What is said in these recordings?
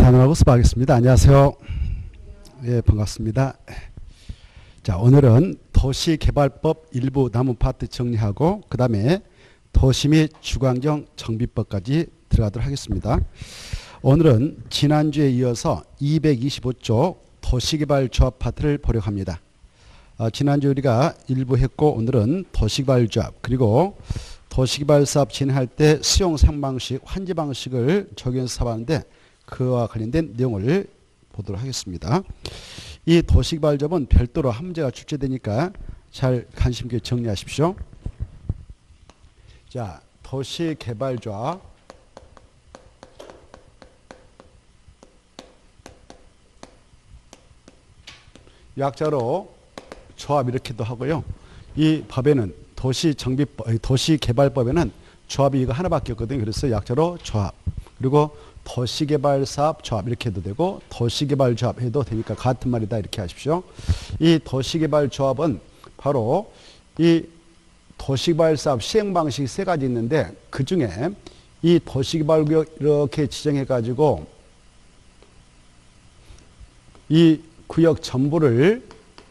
자문하고 수고하겠습니다. 안녕하세요. 예, 반갑습니다. 자, 오늘은 도시개발법 일부 남은 파트 정리하고 그 다음에 도시 및 주거환경 정비법까지 들어가도록 하겠습니다. 오늘은 지난주에 이어서 225쪽 도시개발조합 파트를 보려고 합니다. 지난주 우리가 일부 했고 오늘은 도시개발조합 그리고 도시개발사업 진행할 때 수용 상방식, 환지 방식을 적용해서 사봤는데 그와 관련된 내용을 보도록 하겠습니다. 이 도시개발조합은 별도로 한 문제가 출제되니까 잘 관심 있게 정리하십시오. 자, 도시개발조합 약자로 조합 이렇게도 하고요. 이 법에는 도시개발법에는 조합이 이거 하나밖에 없거든요. 그래서 약자로 조합 그리고 도시개발사업 조합 이렇게 해도 되고 도시개발조합 해도 되니까 같은 말이다 이렇게 하십시오. 이 도시개발조합은 바로 이 도시개발사업 시행방식이 세 가지 있는데 그 중에 이 도시개발구역 이렇게 지정해 가지고 이 구역 전부를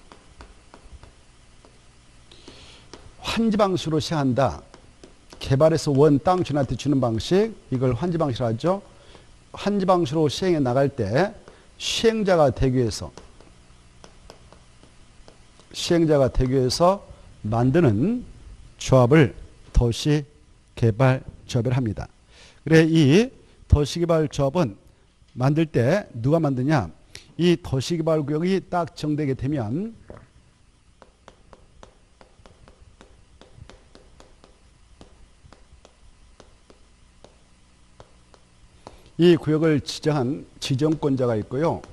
환지 방식으로 시행한다. 개발해서 원 땅 주인한테 주는 방식 이걸 환지 방식이라고 하죠. 환지 방식으로 시행해 나갈 때 시행자가 되기 위해서 만드는 조합을 도시개발조합을 합니다. 그래 이 도시개발조합은 만들 때 누가 만드냐? 이 도시개발구역이 딱 정되게 되면 이 구역을 지정한 지정권자가 있고요.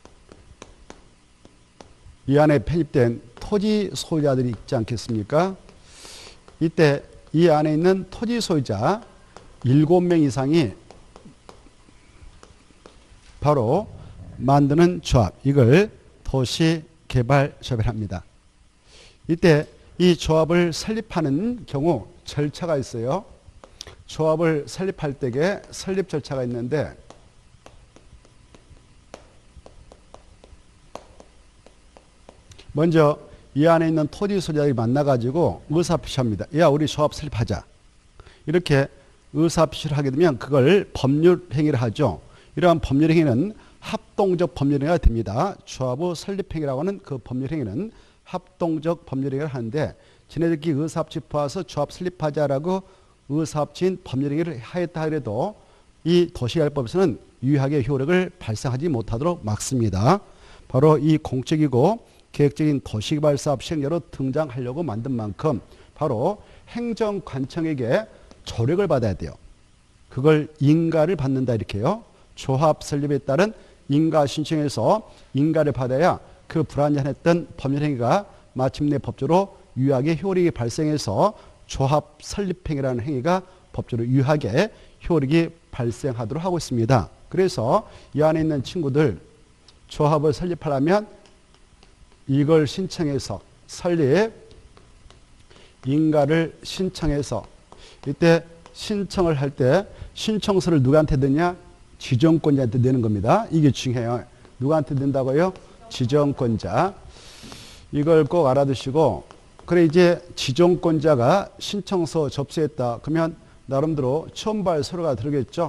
이 안에 편입된 토지 소유자들이 있지 않겠습니까? 이때 이 안에 있는 토지 소유자 7명 이상이 바로 만드는 조합, 이걸 도시개발조합을 합니다. 이때 이 조합을 설립하는 경우 절차가 있어요. 조합을 설립할 때에 설립 절차가 있는데 먼저 이 안에 있는 토지 소유자들이 만나가지고 의사표시합니다. 야, 우리 조합 설립하자. 이렇게 의사표시를 하게 되면 그걸 법률행위를 하죠. 이러한 법률행위는 합동적 법률행위가 됩니다. 조합의 설립행위라고 하는 그 법률행위는 합동적 법률행위를 하는데 지네들끼리 의사합치 포함해서 조합 설립하자라고 의사합치인 법률행위를 하였다 하더라도 이 도시개발법에서는 유효하게 효력을 발생하지 못하도록 막습니다. 바로 이 공적이고 계획적인 도시개발사업 시행자로 등장하려고 만든 만큼 바로 행정관청에게 조력을 받아야 돼요. 그걸 인가를 받는다 이렇게요. 조합 설립에 따른 인가 신청에서 인가를 받아야 그 불완전했던 법률행위가 마침내 법적으로 유효하게 효력이 발생해서 조합 설립행위라는 행위가 법적으로 유효하게 효력이 발생하도록 하고 있습니다. 그래서 이 안에 있는 친구들 조합을 설립하려면 이걸 신청해서 설립 인가를 신청해서 이때 신청을 할 때 신청서를 누구한테 넣냐? 지정권자한테 내는 겁니다. 이게 중요해요. 누구한테 낸다고요? 지정권자. 이걸 꼭 알아두시고 그래 이제 지정권자가 신청서 접수했다. 그러면 나름대로 첨부할 서류가 들어오겠죠.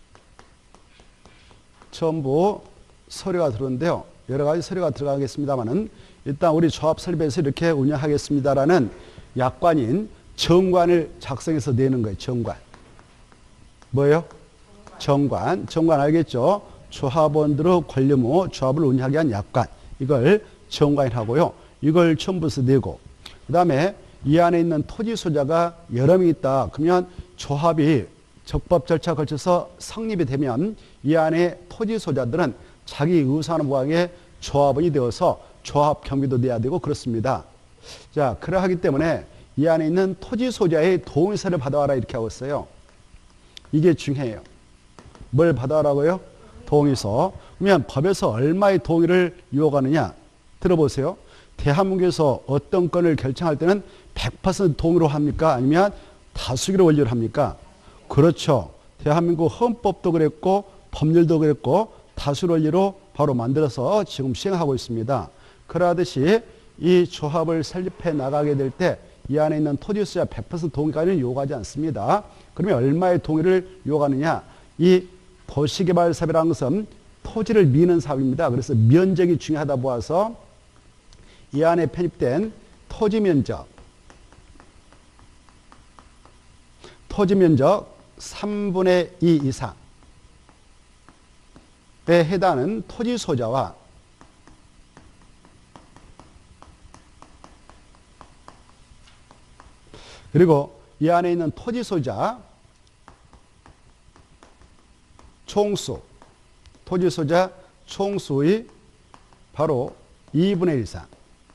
첨부 서류가 들어오는데요. 여러 가지 서류가 들어가겠습니다만은 일단 우리 조합 설립에서 이렇게 운영하겠습니다라는 약관인 정관을 작성해서 내는 거예요. 정관. 뭐예요? 정관. 정관 알겠죠? 조합원들의 권리무 조합을 운영하게 한 약관. 이걸 정관이라고요. 이걸 첨부해서 내고 그 다음에 이 안에 있는 토지 소유자가 여러 명 있다. 그러면 조합이 적법 절차에 걸쳐서 성립이 되면 이 안에 토지 소유자들은 자기 의사하는 모양의 조합원이 되어서 조합 경비도 내야 되고 그렇습니다. 자, 그러하기 때문에 이 안에 있는 토지 소유자의 동의서를 받아와라 이렇게 하고 있어요. 이게 중요해요. 뭘 받아와라고요? 동의서. 그러면 법에서 얼마의 동의를 요구하느냐? 들어보세요. 대한민국에서 어떤 건을 결정할 때는 100% 동의로 합니까? 아니면 다수결의 원리로 합니까? 그렇죠. 대한민국 헌법도 그랬고 법률도 그랬고 다수원리로 바로 만들어서 지금 시행하고 있습니다. 그러듯이 이 조합을 설립해 나가게 될 때 이 안에 있는 토지 소유자 100% 동의까지는 요구하지 않습니다. 그러면 얼마의 동의를 요구하느냐? 이 도시개발 사업이라는 것은 토지를 미는 사업입니다. 그래서 면적이 중요하다 보아서 이 안에 편입된 토지 면적 3분의 2 이상에 해당하는 토지 소유자와 그리고 이 안에 있는 토지 소유자 총수, 토지 소유자 총수의 바로 2분의 1 이상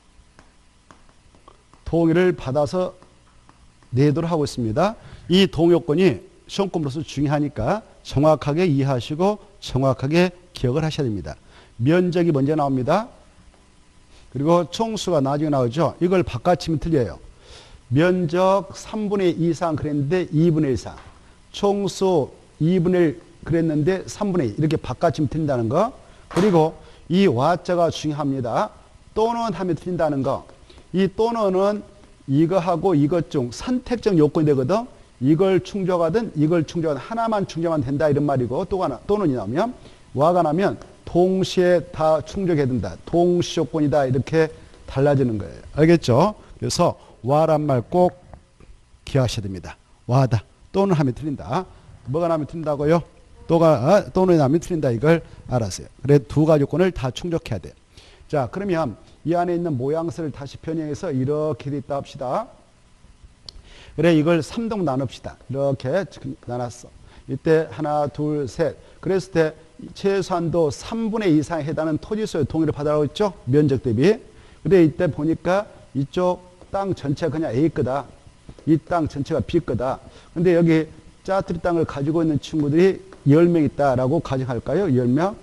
동의를 받아서 내도록 하고 있습니다. 이 동의요건이 시험권으로서 중요하니까 정확하게 이해하시고 정확하게 기억을 하셔야 됩니다. 면적이 먼저 나옵니다. 그리고 총수가 나중에 나오죠. 이걸 바꿔치면 틀려요. 면적 3분의 2 이상 그랬는데 2분의 1 이상. 총수 2분의 1 그랬는데 3분의 2 이렇게 바꿔치면 틀린다는 거. 그리고 이 와자가 중요합니다. 또는 하면 틀린다는 거. 이 또는은 이거하고 이것 중 선택적 요건이 되거든. 이걸 충족하든 이걸 충족하든 하나만 충족하면 된다 이런 말이고 또 하나 또는이 나오면 와가 나면 동시에 다 충족해야 된다. 동시 요건이다 이렇게 달라지는 거예요. 알겠죠? 그래서 와란 말 꼭 기억하셔야 됩니다. 와다. 또는 하면 틀린다. 뭐가 나면 틀린다고요? 또는 하면 틀린다 이걸 알았어요. 그래 두 가지 요건을 다 충족해야 돼요. 자 그러면 이 안에 있는 모양새를 다시 변형해서 이렇게 돼 있다 합시다. 그래 이걸 3등 나눕시다. 이렇게 나눴어. 이때 하나 둘 셋 그랬을 때 최소한도 3분의 2 이상에 해당하는 토지 소유 동의를 받으라고 했죠. 면적 대비. 근데 이때 보니까 이쪽 땅 전체가 그냥 A 거다. 이 땅 전체가 B 거다. 근데 여기 짜투리 땅을 가지고 있는 친구들이 10명 있다라고 가정할까요? 10명?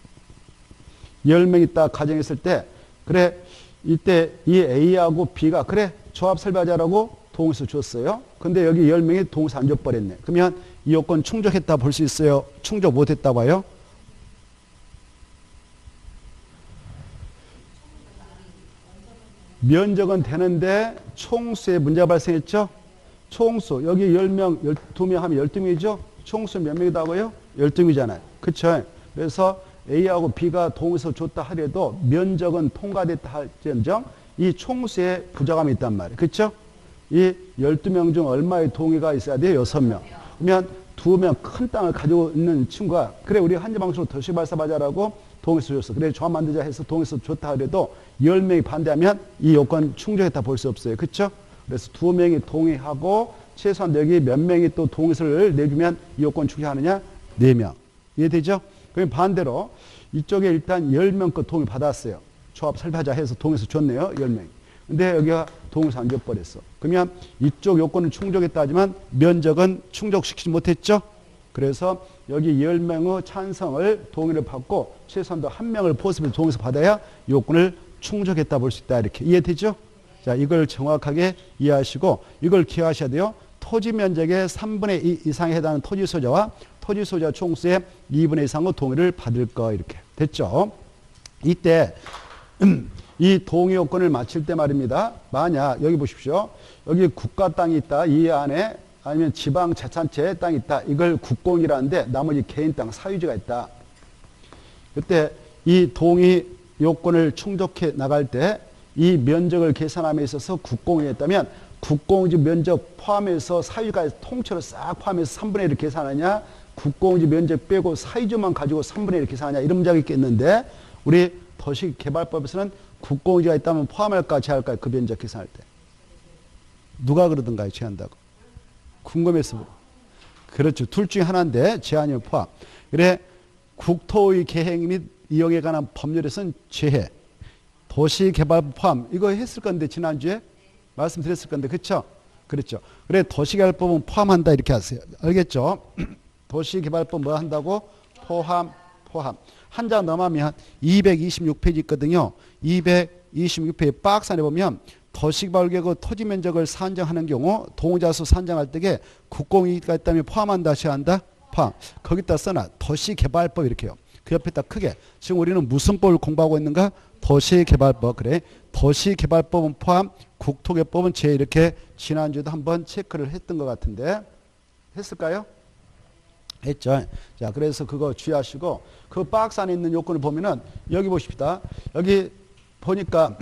10명 있다 가정했을 때 그래 이때 이 A하고 B가 그래 조합 설립하자라고 동의서 줬어요. 근데 여기 10명이 동의서 안 줘버렸네. 그러면 이 요건 충족했다 볼 수 있어요? 충족 못했다 봐요? 면적은 되는데 총수에 문제가 발생했죠? 총수 여기 10명 12명 하면 12명이죠? 총수 몇 명이다고요? 12명이잖아요. 그쵸? 그래서 A하고 B가 동의서 줬다 하더라도 면적은 통과됐다 할지언정 이 총수에 부족함이 있단 말이에요. 그렇죠? 이 12명 중 얼마의 동의가 있어야 돼요? 6명. 그러면 2명 큰 땅을 가지고 있는 친구가 그래 우리 한지방식으로 도시발사하자라고 동의서 줬어. 그래 조합 만들자 해서 동의서 줬다 하더라도 10명이 반대하면 이 요건 충족했다 볼 수 없어요. 그렇죠? 그래서 2명이 동의하고 최소한 여기 몇 명이 또 동의서를 내주면 이 요건 충족하느냐? 4명. 이해되죠? 그럼 반대로 이쪽에 일단 10명 거 동의 받았어요. 조합 설립하자 해서 동의서 줬네요. 10명. 근데 여기가 동의서 안 줘버렸어. 그러면 이쪽 요건은 충족했다 하지만 면적은 충족시키지 못했죠. 그래서 여기 10명의 찬성을 동의를 받고 최소한도 1명을 포섭해서 동의서 받아야 요건을 충족했다 볼 수 있다. 이렇게 이해되죠? 자, 이걸 정확하게 이해하시고 이걸 기억하셔야 돼요. 토지 면적의 3분의 2 이상에 해당하는 토지 소유자와 토지 소유자 총수의 2분의 1 이상의 동의를 받을 거 이렇게 됐죠. 이때 이 동의 요건을 맞출 때 말입니다. 만약 여기 보십시오. 여기 국가 땅이 있다. 이 안에 아니면 지방자치단체 땅이 있다. 이걸 국공이라는데 나머지 개인 땅 사유지가 있다. 그때 이 동의 요건을 충족해 나갈 때 이 면적을 계산함에 있어서 국공이 했다면 국공지 면적 포함해서 사유지가 통째로 싹 포함해서 3분의 1을 계산하냐 국공지 면적 빼고 사유지만 가지고 3분의 1을 계산하냐 이런 문제가 있겠는데 우리 도시개발법에서는 국공지가 있다면 포함할까 제할까 그 면적 계산할 때 누가 그러던가요? 제한다고 궁금해서 물어. 그렇죠. 둘 중에 하나인데 제한이면 포함. 그래 국토의 계획 및 이용에 관한 법률에서는 제해 도시개발법 포함 이거 했을 건데 지난주에 말씀드렸을 건데 그렇죠? 그렇죠. 그래 도시개발법은 포함한다 이렇게 하세요. 알겠죠? 도시개발법 뭐 한다고? 포함. 한 장 넘으면 226페이지 있거든요. 226페이지 박스 안에 보면 도시개발계획의 토지 면적을 산정하는 경우 동의자수 산정할 때에 국공이익가 있다면 포함한다, 제한한다? 포함. 거기다 써놔. 도시개발법 이렇게 해요. 그 옆에다 크게. 지금 우리는 무슨 법을 공부하고 있는가? 도시개발법. 그래. 도시개발법은 포함 국토개법은 제 이렇게 지난주에도 한번 체크를 했던 것 같은데 했을까요? 했죠. 자, 그래서 그거 주의하시고 그 박스 안에 있는 요건을 보면은 여기 보십시다. 여기 보니까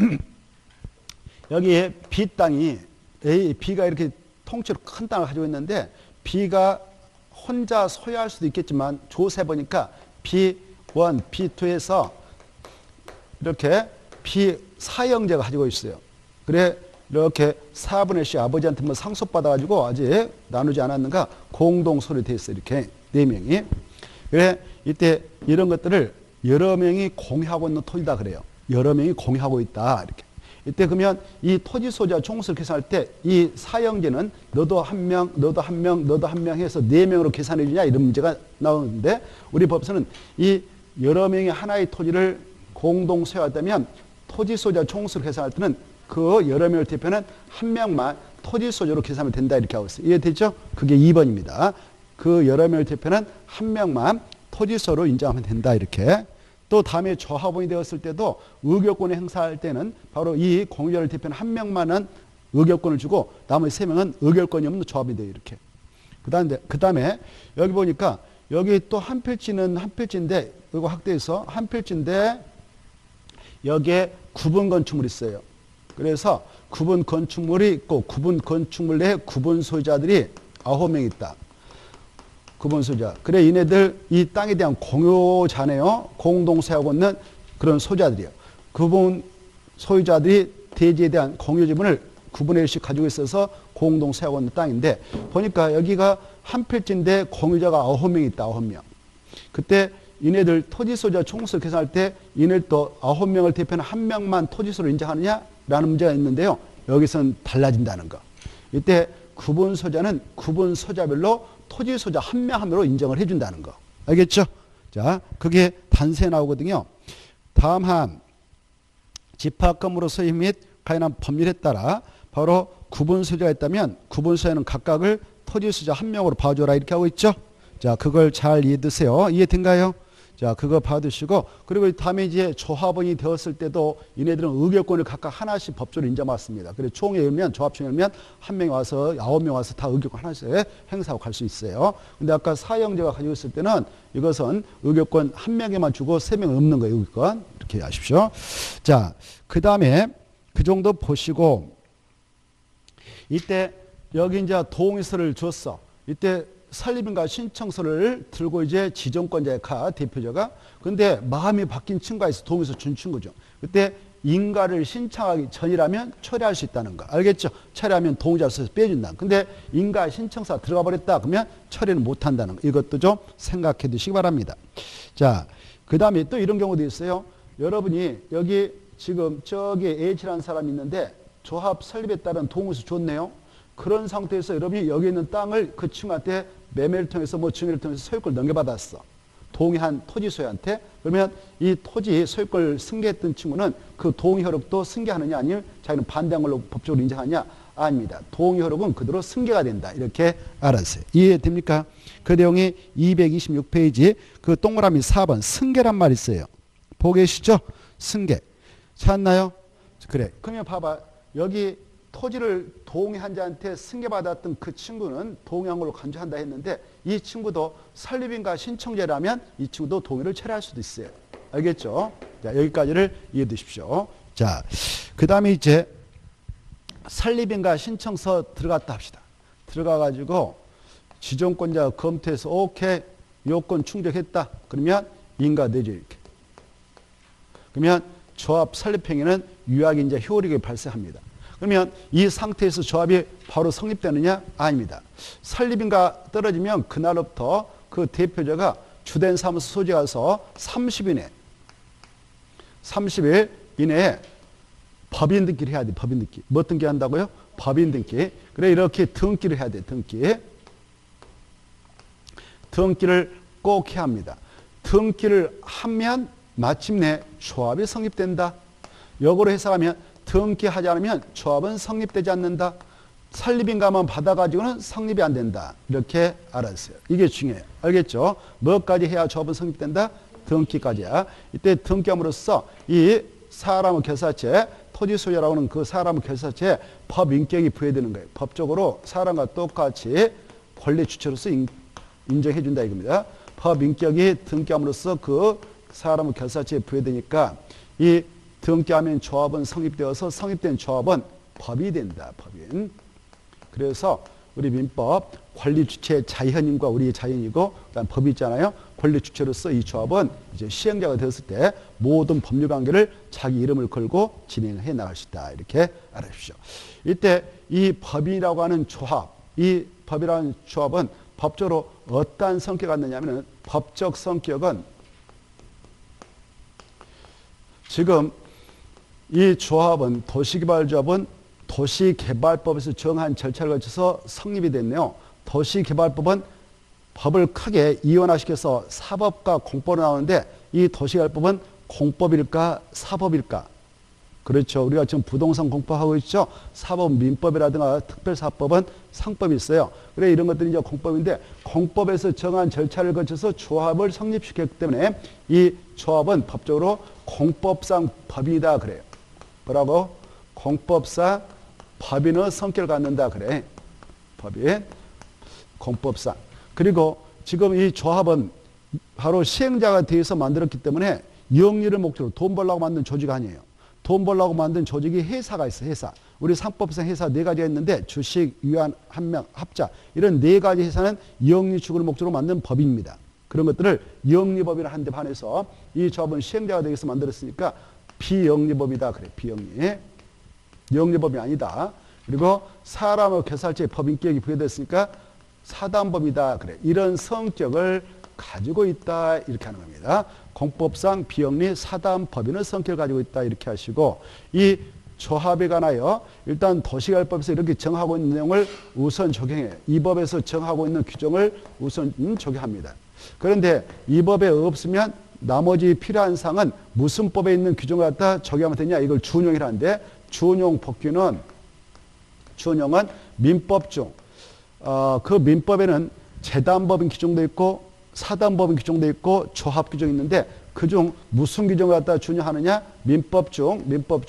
여기에 B 땅이 B가 이렇게 통째로 큰 땅을 가지고 있는데 B가 혼자 소유할 수도 있겠지만 조세 보니까 B1, B2에서 이렇게 B4형제가 가지고 있어요. 그래 이렇게 4분의 C 아버지한테 뭐 상속받아가지고 아직 나누지 않았는가 공동 소유로 되어 있어요. 이렇게 4명이. 그래 이때 이런 것들을 여러 명이 공유하고 있는 토지다 그래요. 여러 명이 공유하고 있다. 이렇게. 이때 그러면 이 토지 소유자 총수를 계산할 때 이 사형제는 너도 한 명, 너도 한 명, 너도 한 명 해서 4명으로 계산해 주냐 이런 문제가 나오는데 우리 법에서는 이 여러 명이 하나의 토지를 공동 소유하다면 토지 소유자 총수를 계산할 때는 그 여러 명을 대표하는 한 명만 토지 소유자로 계산하면 된다 이렇게 하고 있어요. 이해됐죠? 그게 2번입니다. 그 여러 명을 대표하는 한 명만 토지 소유로 인정하면 된다 이렇게. 또 다음에 조합원이 되었을 때도 의결권을 행사할 때는 바로 이 공유자를 대표하는 한 명만은 의결권을 주고 나머지 3명은 의결권이 없는 조합이 돼요. 이렇게. 그 다음에 여기 보니까 여기 또 한 필지는 한 필지인데 이거 확대해서 한 필지인데 여기에 구분 건축물이 있어요. 그래서 구분 건축물이 있고 구분 건축물 내에 구분 소유자들이 9명 있다. 구분 소유자. 그래 얘네들 이 땅에 대한 공유자네요. 공동 소유하고 있는 그런 소유자들이에요. 구분 소유자들이 대지에 대한 공유 지분을 9분의 1씩 가지고 있어서 공동 소유하고 있는 땅인데 보니까 여기가 한 필지인데 공유자가 9명 있다. 9명. 그때 얘네들 토지 소유자 총수를 계산할 때 얘네들 또 9명을 대표하는 한 명만 토지 소유를 인정하느냐라는 문제가 있는데요. 여기서는 달라진다는 거. 이때 구분 소유자는 구분 소유자별로 토지 소유자 한 명 한 명으로 인정을 해준다는 거. 알겠죠? 자, 그게 단서에 나오거든요. 다음 한 집합건물로 소유 및 관련한 법률에 따라 바로 구분 소유자가 있다면 구분 소유자는 각각을 토지 소유자 한 명으로 봐줘라 이렇게 하고 있죠. 자, 그걸 잘 이해드세요. 이해된가요? 자, 그거 봐두시고 그리고 다음에 이제 조합원이 되었을 때도 얘네들은 의결권을 각각 하나씩 법적으로 인정받습니다. 그래서 총회 열면 조합총회 열면 한 명이 와서 9명 와서 다 의결권 하나씩 행사하고 갈 수 있어요. 근데 아까 사형제가 가지고 있을 때는 이것은 의결권 한 명에만 주고 3명은 없는 거예요. 의결권. 이렇게 아십시오. 자, 그 다음에 그 정도 보시고 이때 여기 이제 동의서를 줬어. 이때 설립인가 신청서를 들고 이제 지정권자의 대표자가 근데 마음이 바뀐 친구가 있어. 동의서 준 친구죠. 그때 인가를 신청하기 전이라면 철회할 수 있다는 거. 알겠죠? 철회하면 동의자서에서 빼준다. 근데 인가 신청서 들어가 버렸다. 그러면 철회는 못 한다는 거. 이것도 좀 생각해 두시기 바랍니다. 자, 그 다음에 또 이런 경우도 있어요. 여러분이 여기 지금 저기 H라는 사람이 있는데 조합 설립에 따른 동의서 줬네요. 그런 상태에서 여러분이 여기 있는 땅을 그 친구한테 매매를 통해서 뭐 증여를 통해서 소유권을 넘겨받았어. 동의한 토지 소유한테. 그러면 이 토지 소유권을 승계했던 친구는 그 동의 효력도 승계하느냐 아니면 자기는 반대한 걸로 법적으로 인정하느냐? 아닙니다. 동의 효력은 그대로 승계가 된다. 이렇게 알았어요. 이해됩니까? 그 내용이 226페이지 그 동그라미 4번 승계란 말이 있어요. 보고 계시죠? 승계. 찾나요? 그래. 그러면 봐봐. 여기 토지를 동의한 자한테 승계받았던 그 친구는 동의한 걸로 간주한다 했는데 이 친구도 설립인가 신청자라면 이 친구도 동의를 철회할 수도 있어요. 알겠죠? 자, 여기까지를 이해해 두십시오. 자, 그 다음에 이제 설립인가 신청서 들어갔다 합시다. 들어가가지고 지정권자가 검토해서 오케이 요건 충족했다. 그러면 인가 내죠 이렇게. 그러면 조합 설립행위는 유약인자 효력이 발생합니다. 그러면 이 상태에서 조합이 바로 성립되느냐? 아닙니다. 설립인가 떨어지면 그날부터 그 대표자가 주된 사무소 소지에 가서 30일 이내에 법인 등기를 해야 돼. 법인 등기. 뭐 등기 한다고요? 법인 등기. 그래 이렇게 등기를 해야 돼. 등기를 꼭 해야 합니다. 등기를 하면 마침내 조합이 성립된다. 역으로 해석하면 등기하지 않으면 조합은 성립되지 않는다. 설립인가만 받아가지고는 성립이 안 된다. 이렇게 알았어요. 이게 중요해요. 알겠죠? 뭐까지 해야 조합은 성립된다? 등기까지야. 이때 등기함으로써 이 사람의 결사체, 토지 소유라고 하는 그 사람의 결사체에 법인격이 부여되는 거예요. 법적으로 사람과 똑같이 권리 주체로서 인정해 준다 이겁니다. 법인격이 등기함으로써 그 사람의 결사체에 부여되니까 이 등기하면 조합은 성립되어서 성립된 조합은 법이 된다. 법인. 그래서 우리 민법 권리 주체 자연인과 우리의 자연이고 그다음 법이 있잖아요. 권리 주체로서 이 조합은 이제 시행자가 되었을 때 모든 법률 관계를 자기 이름을 걸고 진행해 나갈 수 있다. 이렇게 알아주십시오. 이때 이 법이라고 하는 조합, 이 법이라는 조합은 법적으로 어떠한 성격을 갖느냐면 법적 성격은 지금 이 조합은 도시개발조합은 도시개발법에서 정한 절차를 거쳐서 성립이 됐네요. 도시개발법은 법을 크게 이원화시켜서 사법과 공법으로 나오는데 이 도시개발법은 공법일까 사법일까? 그렇죠. 우리가 지금 부동산 공법하고 있죠. 사법 민법이라든가 특별사법은 상법이 있어요. 그래 이런 것들이 이제 공법인데 공법에서 정한 절차를 거쳐서 조합을 성립시켰기 때문에 이 조합은 법적으로 공법상 법이다 그래요. 뭐라고? 공법상 법인의 성격을 갖는다 그래. 법인 공법상. 그리고 지금 이 조합은 바로 시행자가 되어서 만들었기 때문에 영리를 목적으로 돈 벌려고 만든 조직 아니에요. 돈 벌려고 만든 조직이 회사가 있어요. 회사. 우리 상법상 회사 4가지가 있는데 주식, 유한, 한명, 합자 이런 4가지 회사는 영리 추구를 목적으로 만든 법입니다. 그런 것들을 영리법이라 하는데 반해서 이 조합은 시행자가 되어서 만들었으니까 비영리법이다 그래. 비영리. 영리법이 아니다. 그리고 사람의 결사체의 법인격이 부여됐으니까 사단법이다 그래. 이런 성격을 가지고 있다 이렇게 하는 겁니다. 공법상 비영리 사단법인의 성격을 가지고 있다 이렇게 하시고 이 조합에 관하여 일단 도시개발법에서 이렇게 정하고 있는 내용을 우선 적용해요. 이 법에서 정하고 있는 규정을 우선 적용합니다. 그런데 이 법에 없으면 나머지 필요한 사항은 무슨 법에 있는 규정을 갖다 적용하면 되냐 이걸 준용이라는데 준용 법규는 준용은 민법 중 그 민법에는 재단법인 규정도 있고 사단법인 규정도 있고 조합 규정이 있는데 그중 무슨 규정을 갖다 준용하느냐 민법 중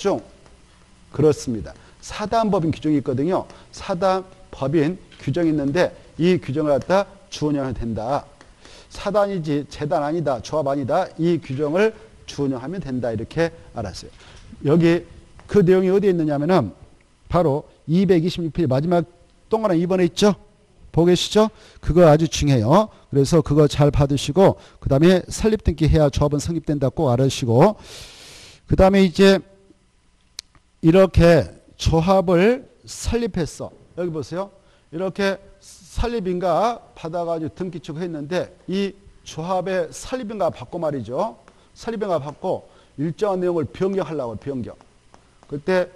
그렇습니다. 사단법인 규정이 있거든요. 사단법인 규정이 있는데 이 규정을 갖다 준용하면 된다. 사단이지 재단 아니다. 조합 아니다. 이 규정을 준용하면 된다. 이렇게 알았어요. 여기 그 내용이 어디에 있느냐면은 바로 226페이지 마지막 동그란 2번에 있죠. 보고 계시죠? 그거 아주 중요해요. 그래서 그거 잘 받으시고 그 다음에 설립등기해야 조합은 성립된다 꼭 알으시고 그 다음에 이제 이렇게 조합을 설립했어. 여기 보세요. 이렇게 설립인가 받아가지고 등기 취급했는데 이 조합의 설립인가 받고 말이죠. 설립인가 받고 일정한 내용을 변경하려고 변경. 그때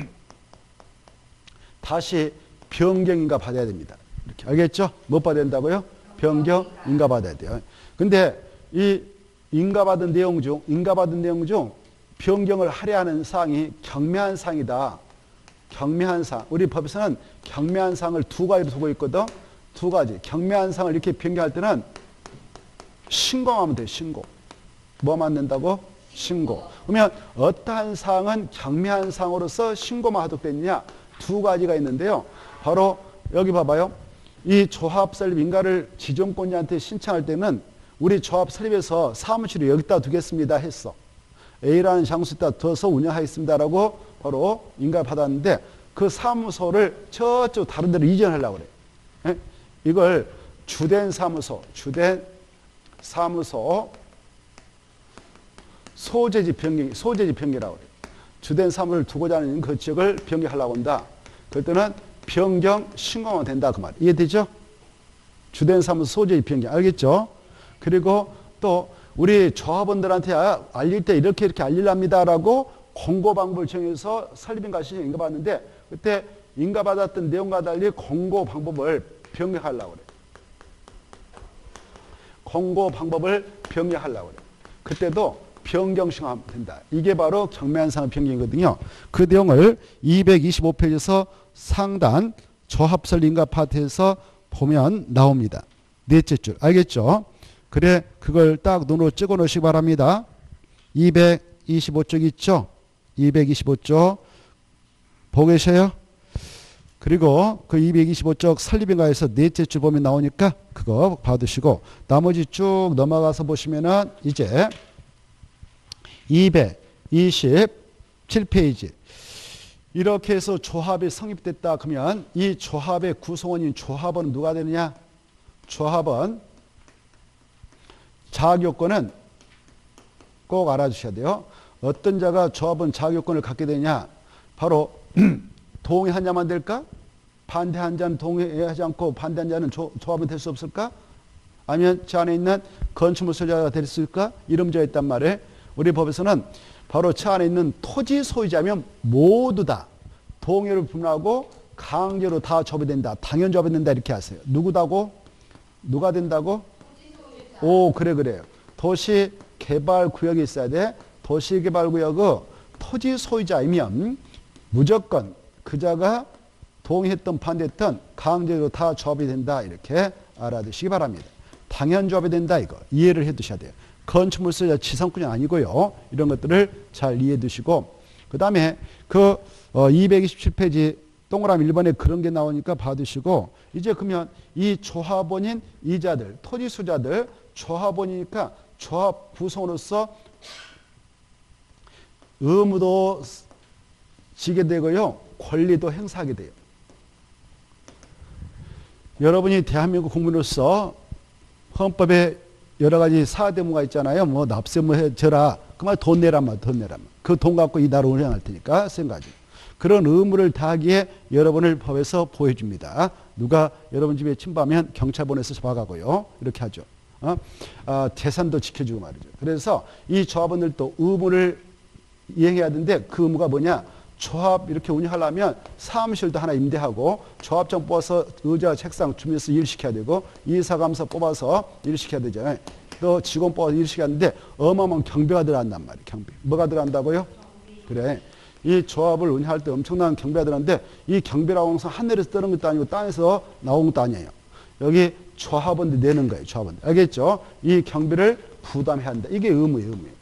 다시 변경인가 받아야 됩니다. 이렇게 알겠죠? 뭐 받아야 된다고요? 변경 인가 받아야 돼요. 근데 이 인가받은 내용 중 변경을 하려 하는 사항이 경미한 사항이다. 경미한 사항. 우리 법에서는 경미한 사항을 2가지로 두고 있거든. 2가지. 경미한 사항을 이렇게 변경할 때는 신고하면 돼. 신고. 뭐만 낸다고? 신고. 그러면 어떠한 사항은 경미한 사항으로서 신고만 하도록 됐느냐? 2가지가 있는데요. 바로 여기 봐봐요. 이 조합 설립 인가를 지정권자한테 신청할 때는 우리 조합 설립에서 사무실을 여기다 두겠습니다 했어. A라는 장소에다 둬서 운영하겠습니다라고 바로 인가를 받았는데 그 사무소를 저쪽 다른 데로 이전하려고 그래. 예? 이걸 주된 사무소 소재지 변경이라고 그래. 주된 사무를 두고자 하는 그 지역을 변경하려고 한다. 그럴 때는 변경 신고하면 된다 그 말. 이해되죠? 주된 사무소 소재지 변경. 알겠죠? 그리고 또 우리 조합원들한테 알릴 때 이렇게 알릴랍니다라고 공고 방법을 정해서 설립인가 신청 인가받는데 그때 인가받았던 내용과 달리 공고 방법을 변경하려고 그래. 공고 방법을 변경하려고 그래. 그때도 변경 신고하면 된다. 이게 바로 경미한 사항 변경이거든요. 그 내용을 225페이지에서 상단 조합 설립 인가 파트에서 보면 나옵니다. 넷째 줄. 알겠죠? 그래, 그걸 딱 눈으로 찍어 놓으시기 바랍니다. 225쪽 있죠? 225쪽 보고 계셔요? 그리고 그 225쪽 설립인가에서 넷째 줄 보면 나오니까 그거 받으시고 나머지 쭉 넘어가서 보시면은 이제 227페이지 이렇게 해서 조합이 성립됐다 그러면 이 조합의 구성원인 조합은 누가 되느냐? 조합은 자격요건은 꼭 알아주셔야 돼요. 어떤 자가 조합은 자격요건을 갖게 되냐? 바로 동의한 자만 될까? 반대한 자는 동의하지 않고 반대한 자는 조합은 될 수 없을까? 아니면 저 안에 있는 건축물 소유자가 될 수 있을까? 이런 문제가 있단 말이에요. 우리 법에서는 바로 저 안에 있는 토지 소유자면 모두 다 동의를 분하고 강제로 다 조합이 된다. 당연 조합이 된다 이렇게 하세요. 누구다고? 누가 된다고? 오, 그래요. 도시개발구역이 있어야 돼. 도시개발구역의 토지 소유자이면 무조건 그 자가 동의했던 반대했던 강제로 다 조합이 된다. 이렇게 알아두시기 바랍니다. 당연 조합이 된다. 이거 이해를 해 두셔야 돼요. 건축물 소유자 지상권이 아니고요. 이런 것들을 잘 이해해 두시고 그 다음에 그 227페이지 동그라미 1번에 그런 게 나오니까 봐두시고 이제 그러면 이 조합원인 이자들 토지 소유자들 조합원이니까 조합 구성으로서 의무도 지게 되고요. 권리도 행사하게 돼요. 여러분이 대한민국 국민으로서 헌법에 여러 가지 사대무가 있잖아요. 뭐 납세무 해줘라. 그 말 돈 내란 말, 돈 내란 말. 그 돈 갖고 이 나라를 운영할 테니까 생각하죠. 그런 의무를 다하기에 여러분을 법에서 보호해줍니다. 누가 여러분 집에 침범하면 경찰 보내서 잡아가고요. 이렇게 하죠. 재산도 지켜주고 말이죠. 그래서 이 조합원들도 의무를 이행해야 되는데 그 의무가 뭐냐? 조합 이렇게 운영하려면 사무실도 하나 임대하고 조합장 뽑아서 의자 책상 주면서 일시켜야 되고 이사감사 뽑아서 일시켜야 되잖아요. 또 직원 뽑아서 일시켜야 하는데 어마어마한 경비가 들어간단 말이에요. 경비. 뭐가 들어간다고요? 그래. 이 조합을 운영할 때 엄청난 경비가 들어가는데 이 경비라고 해서 하늘에서 떠는 것도 아니고 땅에서 나온 것도 아니에요. 여기 조합원들이 내는 거예요. 조합원들. 알겠죠? 이 경비를 부담해야 한다. 이게 의무예요. 의무예요.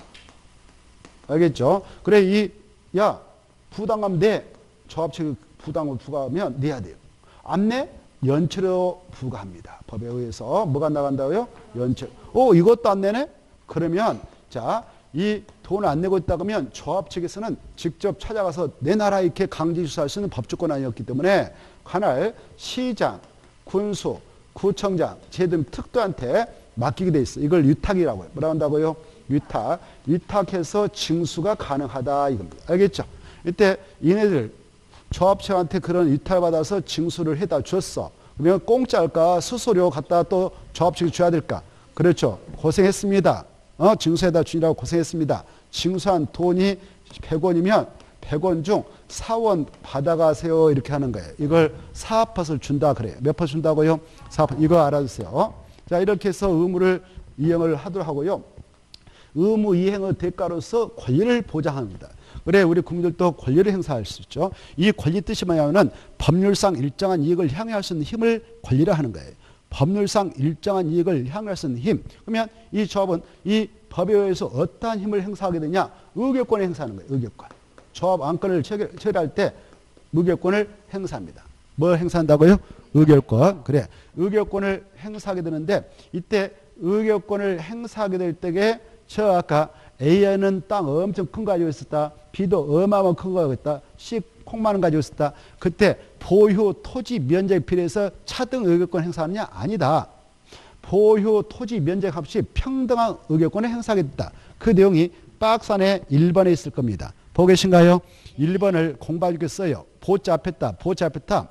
알겠죠? 그래 야 부담감 내. 조합 측 부담을 부과하면 내야 돼요. 안 내? 연체료 부과합니다. 법에 의해서 뭐가 나간다고요? 연체. 이것도 안 내네? 그러면 자, 이 돈을 안 내고 있다 그러면 조합 측에서는 직접 찾아가서 내놔라 이렇게 강제 수사할 수 있는 법조건 아니었기 때문에 관할 시장, 군수, 구청장, 쟤들 특도한테 맡기게 돼 있어. 이걸 위탁이라고 해요. 뭐라 한다고요? 위탁. 위탁해서 징수가 가능하다 이겁니다. 알겠죠? 이때 얘네들 조합체한테 그런 위탁을 받아서 징수를 해다 줬어. 그러면 공짜일까? 수수료 갖다 또 조합측이 줘야 될까? 그렇죠. 고생했습니다. 징수해다 주니라고 고생했습니다. 징수한 돈이 100원이면 100원 중 4원 받아가세요. 이렇게 하는 거예요. 이걸 4%를 준다 그래요. 몇 퍼센트 준다고요? 4%. 이거 알아주세요. 자, 이렇게 해서 의무를 이행을 하도록 하고요. 의무 이행의 대가로서 권리를 보장합니다. 그래 우리 국민들도 권리를 행사할 수 있죠. 이 권리 뜻이 뭐냐면 법률상 일정한 이익을 향유할 수 있는 힘을 권리라 하는 거예요. 법률상 일정한 이익을 향유할 수 있는 힘. 그러면 이 조합은 이 법에 의해서 어떠한 힘을 행사하게 되냐? 의결권을 행사하는 거예요. 의결권. 조합 안건을 처리할 때 의결권을 행사합니다. 뭘 행사한다고요? 의결권. 그래. 의결권을 행사하게 되는데 이때 의결권을 행사하게 될 때에 저 아까 A는 땅 엄청 큰 거 가지고 있었다. B도 어마어마한 큰 거 가지고 있다. C 콩만원 가지고 있었다. 그때 보유 토지 면적이 필요해서 차등 의결권 행사하느냐? 아니다. 보유 토지 면적 값이 평등한 의결권을 행사하게 됐다. 그 내용이 박스 안에 1번에 있을 겁니다. 보고 계신가요? 1번을 공부하게 써요. 보자 앞에다. 보자 앞에다.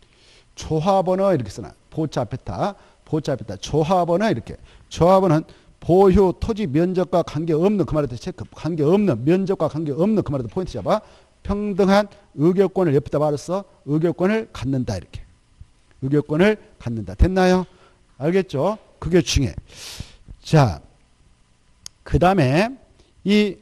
조합원어 이렇게 써놔. 보자 앞에다. 보자 앞에다. 조합원어 이렇게. 조합원은 보유 토지 면적과 관계없는 그 말에도 체크. 관계없는 면적과 관계없는 그 말에도 포인트 잡아. 평등한 의결권을 옆에다 말했어. 의결권을 갖는다 이렇게. 의결권을 갖는다. 됐나요? 알겠죠? 그게 중요해. 자, 그 다음에 이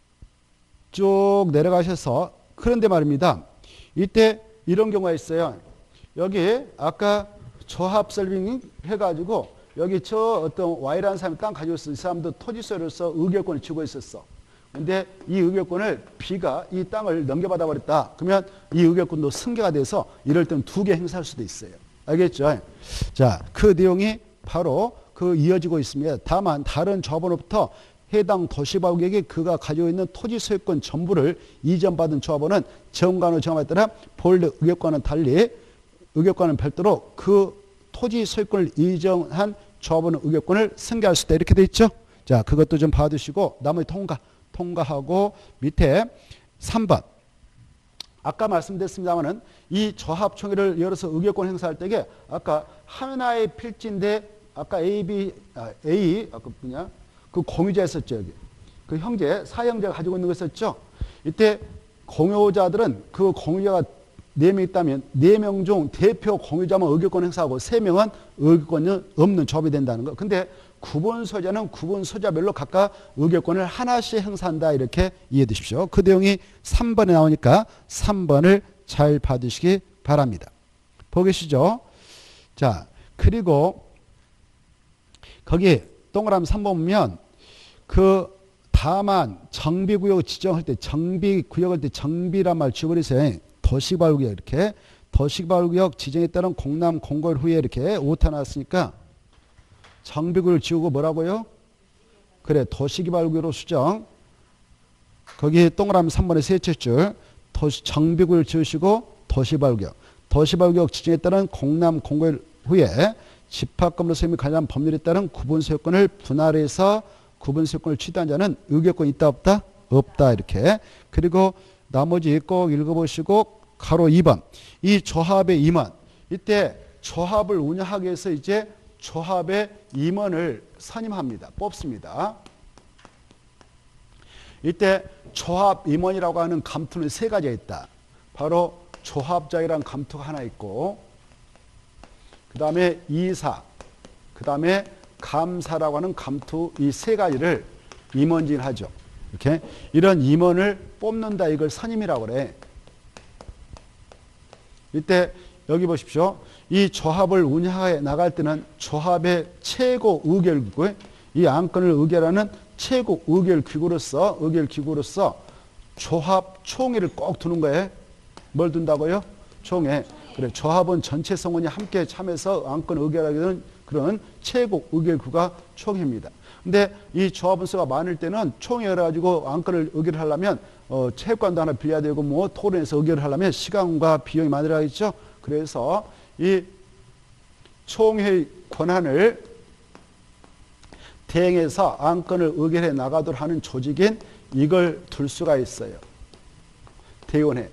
쭉 내려가셔서 그런데 말입니다. 이때 이런 경우가 있어요. 여기 아까 조합 설빙 해가지고 여기 저 어떤 Y라는 사람이 땅 가지고 있어. 이 사람도 토지 소유로서 의결권을 쥐고 있었어. 근데 이 의결권을 B가 이 땅을 넘겨받아 버렸다. 그러면 이 의결권도 승계가 돼서 이럴 때는 2개 행사할 수도 있어요. 알겠죠? 자, 그 내용이 바로 그 이어지고 있습니다. 다만 다른 조합원으로부터 해당 도시발구역이 그가 가지고 있는 토지 소유권 전부를 이전받은 조합원은 정관의 정함에 따라 본래 의결과는 달리 의결과는 별도로 그 토지 소유권을 이전한 조합원의 의결권을 승계할 수 있다. 이렇게 돼 있죠. 자, 그것도 좀 봐두시고 나머지 통과하고 밑에 3번. 아까 말씀드렸습니다만은 이 조합총회를 열어서 의결권 행사할 때에 아까 하나의 필지인데 아까 A, 아까 뭐냐? 그 공유자 있었죠, 여기. 그 형제, 사형제가 가지고 있는 거 있었죠? 이때 공유자들은 그 공유자가 4명 있다면 4명 중 대표 공유자만 의결권 행사하고 3명은 의결권이 없는 조합이 된다는 거. 근데 구분 소유자는 구분 소유자별로 각각 의결권을 하나씩 행사한다. 이렇게 이해해 두십시오. 그 내용이 3번에 나오니까 3번을 잘 받으시기 바랍니다. 보시죠. 자, 그리고 거기 동그라미 3번 보면 그 다만 정비구역 지정할 때 정비구역을 때 정비란 말 지워버리세요. 도시발구역 이렇게 도시발구역 지정에 따른 공람 공고일 후에 이렇게 오타 나왔으니까 정비구역을 지우고 뭐라고요? 그래, 도시개발구역으로 수정. 거기 동그라미 3번의 셋째 줄 정비구역을 지으시고 도시발구역. 도시발구역 지정에 따른 공람 공고일 후에 집합건물로 세움이 가능한 법률에 따른 구분소유권을 분할해서 구분소유권을 취득한 자는 의결권이 있다 없다? 없다. 이렇게. 그리고 나머지 꼭 읽어보시고 가로 2번. 이 조합의 임원. 이때 조합을 운영하기 위해서 이제 조합의 임원을 선임합니다. 뽑습니다. 이때 조합 임원이라고 하는 감투는 3가지가 있다. 바로 조합장이라는 감투가 하나 있고 그 다음에 이사, 그 다음에 감사라고 하는 감투 이 3가지를 임원진하죠. 이렇게 이런 임원을 뽑는다. 이걸 선임이라고 그래. 이때 여기 보십시오. 이 조합을 운영해 나갈 때는 조합의 최고 의결기구, 이 안건을 의결하는 최고 의결기구로서 조합 총회를 꼭 두는 거예요. 뭘 둔다고요? 총회. 그래, 조합원 전체 성원이 함께 참여해서 안건 의결하게 되는 그런 최고 의결구가 총회입니다. 근데 이 조합원 수가 많을 때는 총회 열어가지고 안건을 의결을 하려면 체육관도 하나 빌려야 되고 뭐 토론에서 의결을 하려면 시간과 비용이 많이 들어가겠죠. 그래서 이 총회의 권한을 대행해서 안건을 의결해 나가도록 하는 조직인 이걸 둘 수가 있어요. 대의원회.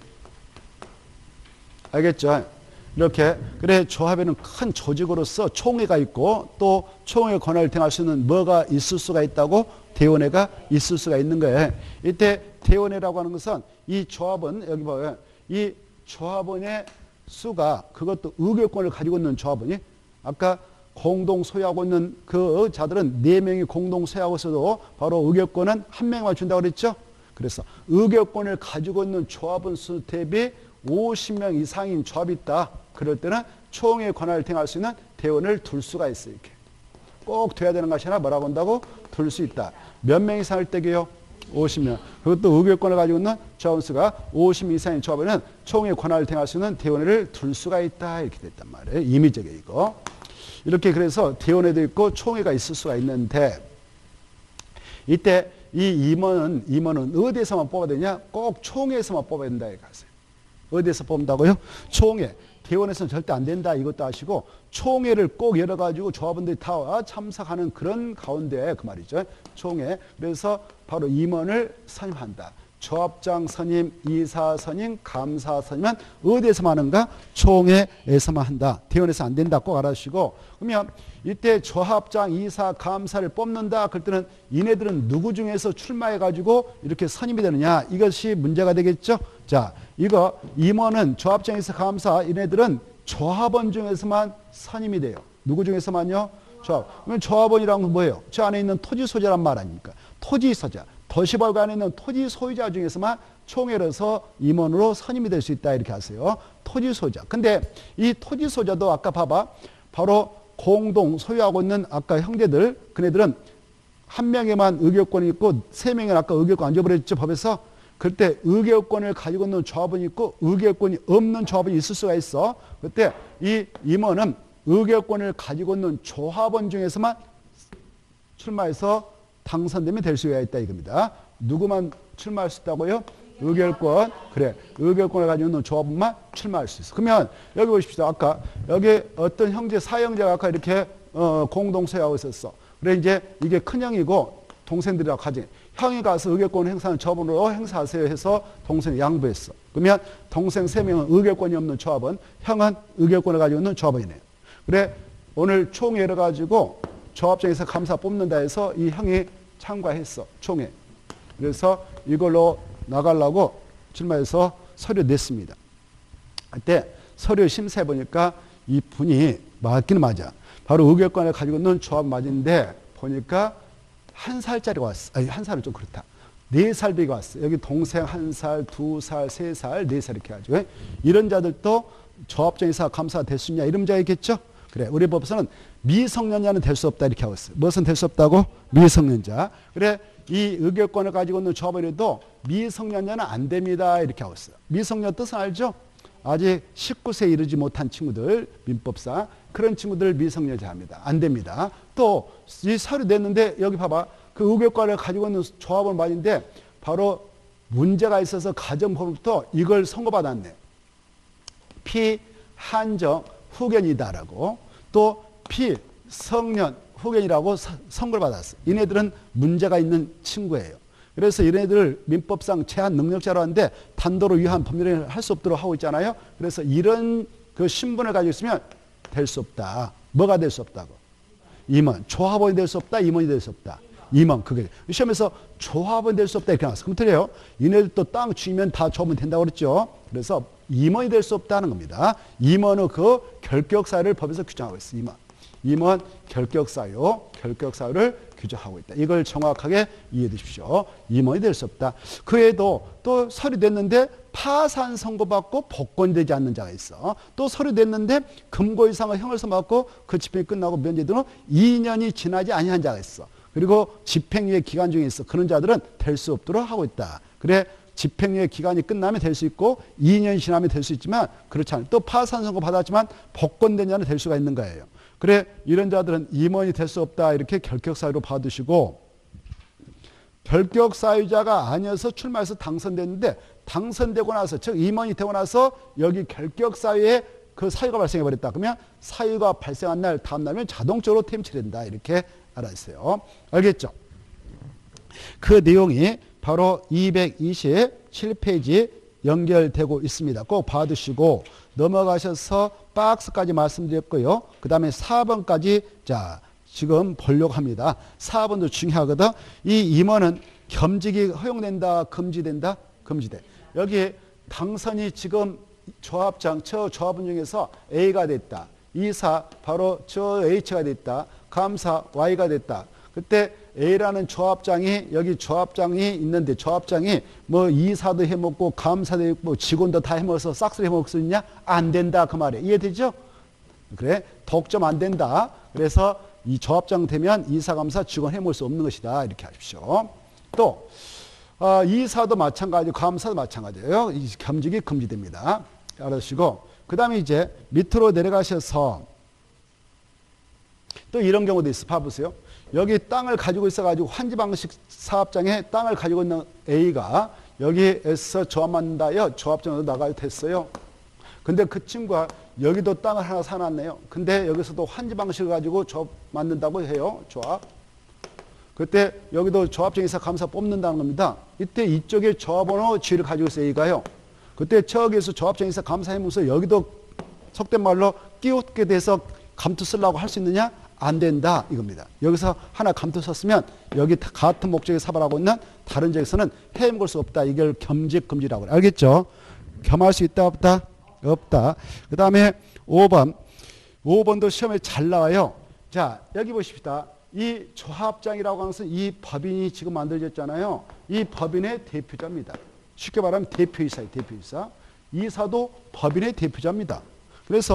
알겠죠? 이렇게. 그래, 조합에는 큰 조직으로서 총회가 있고 또 총회 권한을 대행할 수 있는 뭐가 있을 수가 있다고? 대의원회가 있을 수가 있는 거예요. 이때 대의원회라고 하는 것은 이 조합은 여기 봐요. 이 조합원의 수가 그것도 의결권을 가지고 있는 조합원이 아까 공동 소유하고 있는 그 자들은 4명이 공동 소유하고 있어도 바로 의결권은 1명만 준다고 그랬죠. 그래서 의결권을 가지고 있는 조합원 수 대비 50명 이상인 조합이 있다. 그럴 때는 총회 권한을 대행할 수 있는 대원을 둘 수가 있어요. 이렇게. 꼭 돼야 되는 것이 아니라 뭐라고 한다고? 둘 수 있다. 몇 명 이상일 때게요? 50명. 그것도 의결권을 가지고 있는 조합원 수가 50명 이상인 조합에는 총회 권한을 대행할 수 있는 대원을 둘 수가 있다. 이렇게 됐단 말이에요. 임의적이에요, 이거. 이렇게 그래서 대원회도 있고 총회가 있을 수가 있는데 이때 이 임원은 어디에서만 뽑아야 되냐? 꼭 총회에서만 뽑아야 된다. 이거세요. 어디에서 뽑는다고요? 총회. 대원에서는 절대 안 된다. 이것도 아시고 총회를 꼭 열어가지고 조합원들이 다 참석하는 그런 가운데 그 말이죠. 총회. 그래서 바로 임원을 선임한다. 조합장 선임, 이사 선임, 감사 선임은 어디에서만 하는가? 총회에서만 한다. 대원에서 안 된다. 꼭 알아주시고. 그러면 이때 조합장, 이사, 감사를 뽑는다. 그럴 때는 이네들은 누구 중에서 출마해가지고 이렇게 선임이 되느냐. 이것이 문제가 되겠죠. 자, 이거 임원은 조합장, 이사, 감사 이네들은 조합원 중에서만 선임이 돼요. 누구 중에서만요? 조합. 그러면 조합원이란 건 뭐예요? 저 안에 있는 토지 소유자란 말 아닙니까? 토지 소유자. 도시발구 안에 있는 토지 소유자 중에서만 총회로서 임원으로 선임이 될 수 있다. 이렇게 하세요. 토지 소유자. 근데 이 토지 소유자도 아까 봐봐. 바로 공동 소유하고 있는 아까 형제들, 그네들은 한 명에만 의결권이 있고 세 명은 아까 의결권 안 줘버렸죠, 법에서. 그때 의결권을 가지고 있는 조합원이 있고 의결권이 없는 조합원이 있을 수가 있어. 그때 이 임원은 의결권을 가지고 있는 조합원 중에서만 출마해서 당선되면 될 수가 있다 이겁니다. 누구만 출마할 수 있다고요? 의결권. 그래. 의결권을 가지고 있는 조합원만 출마할 수 있어. 그러면 여기 보십시오. 아까 여기 어떤 형제, 사형제가 아까 이렇게 공동 소유하고 있었어. 그래 이제 이게 큰형이고 동생들이라고 하지. 형이 가서 의결권 행사하는 조합원으로 행사하세요 해서 동생이 양보했어. 그러면 동생 3명은 의결권이 없는 조합원, 형은 의결권을 가지고 있는 조합원이네요. 그래 오늘 총회를 가지고 조합장에서 감사 뽑는다 해서 이 형이 참가했어. 총회. 그래서 이걸로 나가려고 출마해서 서류 냈습니다. 그때 서류 심사해 보니까 이 분이 맞기는 맞아. 바로 의결권을 가지고 있는 조합 맞은데 보니까 1살짜리가 왔어. 아니 1살은 좀 그렇다. 4살 배가 왔어. 여기 동생 1살, 2살, 3살, 4살 이렇게 해가지고 이런 자들도 조합장에서 감사가 될 수 있냐 이런 자가 있겠죠. 그래 우리 법에서는 미성년자는 될 수 없다 이렇게 하고 있어요. 무엇은 될 수 없다고? 미성년자. 그래 이 의결권을 가지고 있는 조합원에도 미성년자는 안 됩니다 이렇게 하고 있어요. 미성년 뜻은 알죠? 아직 19세에 이르지 못한 친구들, 민법상 그런 친구들 미성년자 합니다. 안 됩니다. 또 이 서류 냈는데 여기 봐봐. 그 의결권을 가지고 있는 조합원 말인데 바로 문제가 있어서 가정법부터 이걸 선고받았네. 피한정 후견이다라고 또 피성년 후견이라고 선고를 받았어. 이네들은 문제가 있는 친구예요. 그래서 이네들을 민법상 제한 능력자로 하는데 단도로 위한 법률행위를 할 수 없도록 하고 있잖아요. 그래서 이런 그 신분을 가지고 있으면 될 수 없다. 뭐가 될 수 없다고? 임원. 조합원이 될 수 없다. 임원이 될 수 없다. 임원. 그게 시험에서 조합원이 될 수 없다 이렇게 나왔어. 그럼 틀려요. 이네들도 땅 주면 다 조합원 된다고 그랬죠. 그래서 임원이 될 수 없다는 겁니다. 임원은 그 결격사유를 법에서 규정하고 있어. 임원 결격사유, 결격사유를 규정하고 있다. 이걸 정확하게 이해해 주십시오. 임원이 될 수 없다. 그 외에도 또 서류 냈는데 파산 선고받고 복권되지 않는 자가 있어. 또 서류 냈는데 금고 이상의 형을 선고받고 그 집행이 끝나고 면제되는 2년이 지나지 아니한 자가 있어. 그리고 집행유예 기간 중에 있어. 그런 자들은 될 수 없도록 하고 있다. 그래 집행유예 기간이 끝나면 될 수 있고 2년이 지나면 될 수 있지만 그렇지 않아요. 또 파산 선고 받았지만 복권된 자는 될 수가 있는 거예요. 그래 이런 자들은 임원이 될 수 없다 이렇게 결격사유로 봐두시고 결격사유자가 아니어서 출마해서 당선됐는데 당선되고 나서 즉 임원이 되고 나서 여기 결격사유에 그 사유가 발생해 버렸다. 그러면 사유가 발생한 날 다음 날면 자동적으로 퇴임처리된다 이렇게 알아주세요. 알겠죠? 그 내용이 바로 227페이지 연결되고 있습니다. 꼭 봐두시고 넘어가셔서 박스까지 말씀드렸고요. 그 다음에 4번까지 자 지금 보려고 합니다. 4번도 중요하거든. 이 임원은 겸직이 허용된다, 금지된다, 금지돼. 여기 당선이 지금 조합장, 저 조합원 중에서 A가 됐다. 이사 바로 저 H가 됐다. 감사 Y가 됐다. 그때 A라는 조합장이 여기 조합장이 있는데 조합장이 뭐 이사도 해먹고 감사도 해먹고 직원도 다 해먹어서 싹쓸이 해먹을 수 있냐? 안 된다 그 말이에요. 이해되죠? 그래 독점 안 된다. 그래서 이 조합장 되면 이사 감사 직원 해먹을 수 없는 것이다 이렇게 하십시오. 또 이사도 마찬가지고 감사도 마찬가지예요. 이 겸직이 금지됩니다. 알아두시고 그 다음에 이제 밑으로 내려가셔서 또 이런 경우도 있어. 봐보세요. 여기 땅을 가지고 있어가지고 환지방식 사업장에 땅을 가지고 있는 A가 여기에서 조합 만든다요. 조합장으로 나가야 됐어요. 근데 그 친구가 여기도 땅을 하나 사놨네요. 근데 여기서도 환지방식을 가지고 조합 만든다고 해요. 조합. 그때 여기도 조합장에서 감사 뽑는다는 겁니다. 이때 이쪽에 조합원의 지위를 가지고 있어 A가요. 그때 저기에서 조합장에서 감사하면서 여기도 속된 말로 끼웃게 돼서 감투 쓰려고 할 수 있느냐? 안 된다 이겁니다. 여기서 하나 감투 썼으면 여기 같은 목적에 사발하고 있는 다른 지역에서는 해먹을 수 없다. 이걸 겸직 금지라고 그래. 알겠죠? 겸할 수 있다 없다? 없다. 그 다음에 5번도 시험에 잘 나와요. 자 여기 보십시다. 이 조합장이라고 하는 것은 이 법인이 지금 만들어졌잖아요. 이 법인의 대표자입니다. 쉽게 말하면 대표이사예요. 대표이사. 이사도 법인의 대표자입니다. 그래서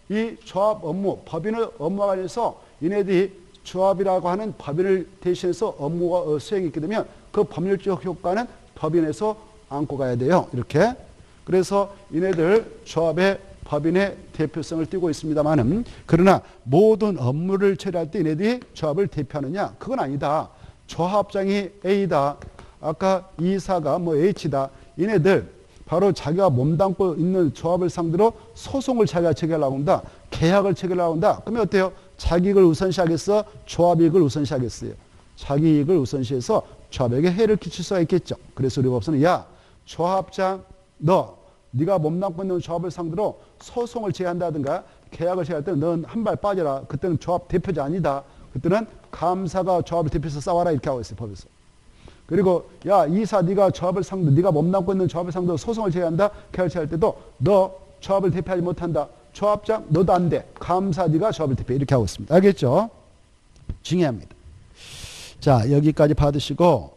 이 조합 업무, 법인의 업무와 관련해서 얘네들이 조합이라고 하는 법인을 대신해서 업무가 수행이 있게 되면 그 법률적 효과는 법인에서 안고 가야 돼요. 이렇게. 그래서 얘네들 조합의 법인의 대표성을 띠고 있습니다만은 그러나 모든 업무를 처리할 때 얘네들이 조합을 대표하느냐? 그건 아니다. 조합장이 A다. 아까 이사가 뭐 H다. 얘네들 바로 자기가 몸담고 있는 조합을 상대로 소송을 자기가 체결하려고 한다. 계약을 체결하려고 한다. 그러면 어때요? 자기 이익을 우선시하겠어? 조합 이익을 우선시하겠어요? 자기 이익을 우선시해서 조합에게 해를 끼칠 수가 있겠죠. 그래서 우리 법서는 야 조합장 네가 몸담고 있는 조합을 상대로 소송을 제기한다든가 계약을 제기할 때는 넌 한 발 빠져라. 그때는 조합 대표자 아니다. 그때는 감사가 조합을 대표해서 싸워라 이렇게 하고 있어요. 법에서. 그리고 야 이사 네가 조합을 상대 네가 몸담고 있는 조합을 상대로 소송을 제기한다. 계약을 제기할 때도 너 조합을 대표하지 못한다. 조합장 너도 안 돼. 감사 네가 조합을 대표해. 이렇게 하고 있습니다. 알겠죠? 중요합니다. 자 여기까지 받으시고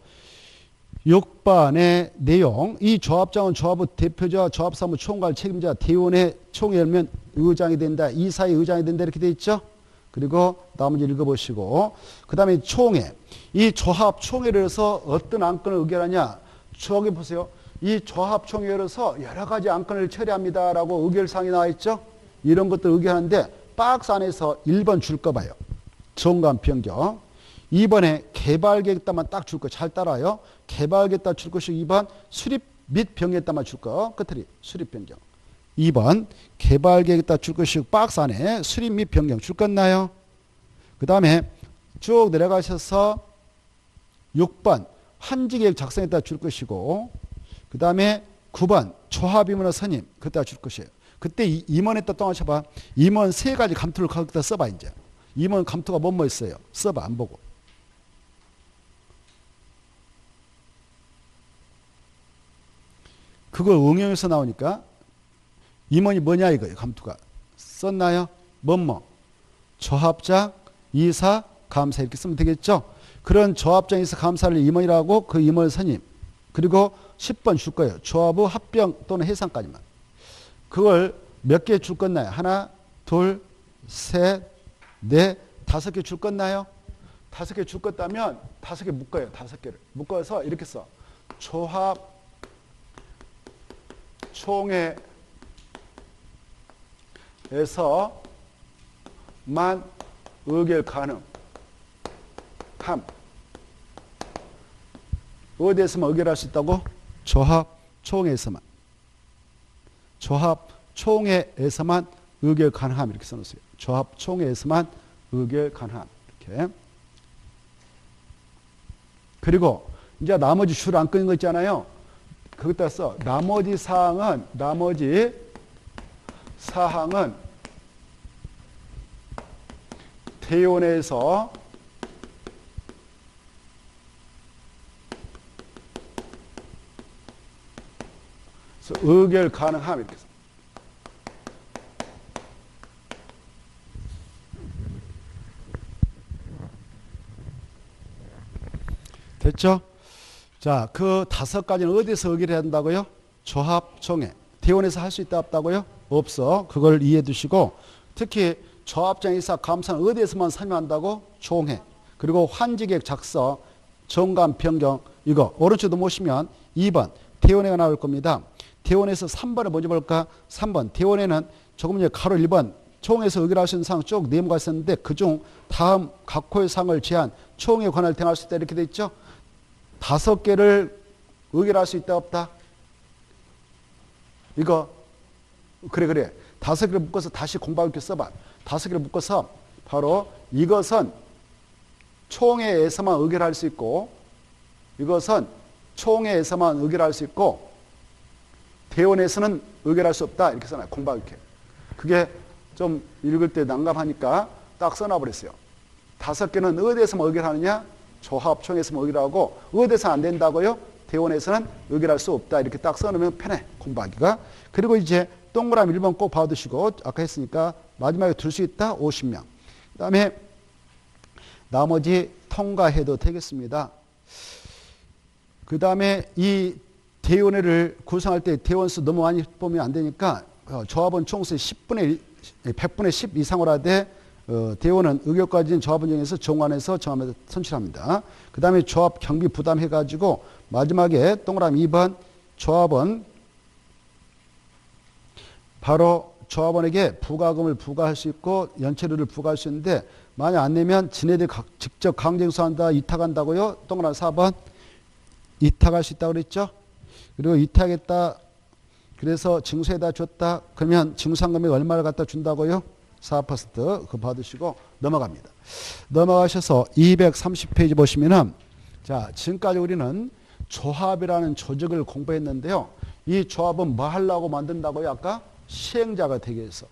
6번의 내용 이 조합장은 조합의 대표자 조합사무 총괄 책임자 대원의 총회 열면 의장이 된다. 이사의 의장이 된다. 이렇게 돼 있죠. 그리고 나머지 읽어보시고 그 다음에 총회 이 조합 총회를 해서 어떤 안건을 의결하냐. 저기 보세요. 이 조합 총회에서 여러 가지 안건을 처리합니다라고 의결사항이 나와 있죠. 이런 것들 의결하는데 박스 안에서 1번 줄 거 봐요. 정관 변경. 2번에 개발계획 따만 딱 줄 거. 잘 따라요. 개발계획 따 줄 것이고 2번 수립 및 변경 따만 줄 거. 끝들이 수립 변경. 2번 개발계획 따 줄 것이고 박스 안에 수립 및 변경 줄 건나요? 그 다음에 쭉 내려가셔서 6번 환지계획 작성했다 줄 것이고 그 다음에 9번 조합임원의 선임 그때 줄 것이에요. 그때 임원했다 또 하셔봐. 임원 세 가지 감투를 거기다 써봐 이제. 임원 감투가 뭐뭐 있어요. 써봐 안 보고. 그걸 응용해서 나오니까 임원이 뭐냐 이거예요. 감투가. 썼나요? 뭐뭐. 조합장, 이사, 감사 이렇게 쓰면 되겠죠. 그런 조합장, 이사, 감사를 임원이라고 그 임원 선임. 그리고 10번 줄 거예요. 조합의 합병 또는 해상까지만. 그걸 몇 개 줄 건나요? 하나, 둘, 셋, 넷, 5개 줄 건나요? 5개 줄 건다면 5개 묶어요. 5개를. 묶어서 이렇게 써. 조합 총회에서만 의결 가능함. 어디에서만 의결할 수 있다고? 조합 총회에서만. 조합 총회에서만 의결 가능함 이렇게 써놓으세요. 조합 총회에서만 의결 가능함 이렇게. 그리고 이제 나머지 줄 안 끊는 거 있잖아요. 거기다 써. 나머지 사항은 대원에서 의결 가능함 이렇게 써. 됐죠? 자, 그 5가지는 어디서 의결해야 한다고요? 조합총회. 대원에서 할 수 있다 없다고요? 없어. 그걸 이해해 두시고 특히 조합장, 이사, 감사는 어디에서만 참여한다고? 총회. 그리고 환지계획 작성, 정관 변경 이거 오른쪽도 보시면 2번 대원회가 나올 겁니다. 대원에서 3번을 먼저 볼까? 3번 대원회는 조금 전에 가로 1번 총회에서 의결할 수 있는 사항 쭉 네모가 있었는데 그중 다음 각호의 사항을 제한 총회 권한을 행할 수 있다 이렇게 돼 있죠. 5개를 의결할 수 있다 없다? 이거 그래 5개를 묶어서 다시 공부하고 이렇게 써봐. 5개를 묶어서 바로 이것은 총회에서만 의결할 수 있고 이것은 총회에서만 의결할 수 있고 대원에서는 의결할 수 없다 이렇게 써놔요. 공부하고 이렇게. 그게 좀 읽을 때 난감하니까 딱 써놔버렸어요. 5개는 어디에서만 의결하느냐? 조합총회에서만 의결하고 어디에서 안 된다고요? 대원에서는 의결할 수 없다. 이렇게 딱 써놓으면 편해. 공부하기가. 그리고 이제 동그라미 1번 꼭 봐두시고 아까 했으니까 마지막에 둘 수 있다. 50명. 그 다음에 나머지 통과해도 되겠습니다. 그 다음에 이 대원회를 구성할 때 대원수 너무 많이 보면 안 되니까 조합원 총수의 10분의 100분의 10 이상으로 하되 대원은 의결까지는 조합원 중에서 정관에서 정하면서 선출합니다. 그 다음에 조합 경비 부담해가지고 마지막에 동그라미 2번 조합원 바로 조합원에게 부가금을 부과할 수 있고 연체료를 부과할 수 있는데 만약 안 내면 지네들이 직접 강제징수한다 이탁한다고요. 동그라미 4번 이탁할 수 있다고 그랬죠. 그리고 이탁했다 그래서 징수에다 줬다 그러면 징수한 금액 얼마를 갖다 준다고요. 4% 그거 받으시고 넘어갑니다. 넘어가셔서 230페이지 보시면은 자 지금까지 우리는 조합이라는 조직을 공부했는데요. 이 조합은 뭐 하려고 만든다고요? 아까 시행자가 되기 위해서.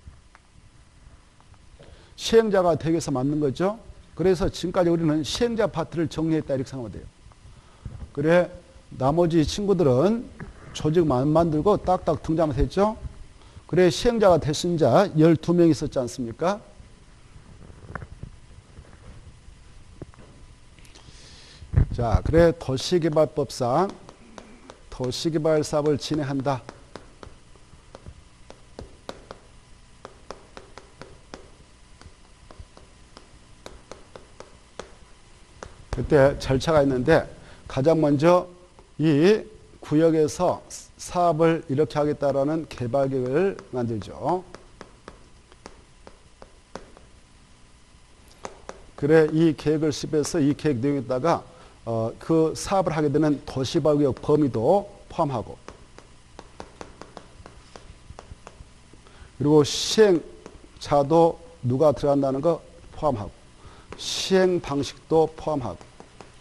시행자가 되기 위해서 만든 거죠. 그래서 지금까지 우리는 시행자 파트를 정리했다 이렇게 생각하면 돼요. 그래 나머지 친구들은 조직만 만들고 딱딱 등장하면 됐죠. 그래 시행자가 되신 자 12명 있었지 않습니까? 자, 그래 도시개발법상 도시개발 사업을 진행한다. 그때 절차가 있는데 가장 먼저 이 구역에서 사업을 이렇게 하겠다라는 개발계획을 만들죠. 그래 이 계획을 수립해서 이 계획 내용에다가 그 사업을 하게 되는 도시발구역 범위도 포함하고 그리고 시행자도 누가 들어간다는 거 포함하고 시행 방식도 포함하고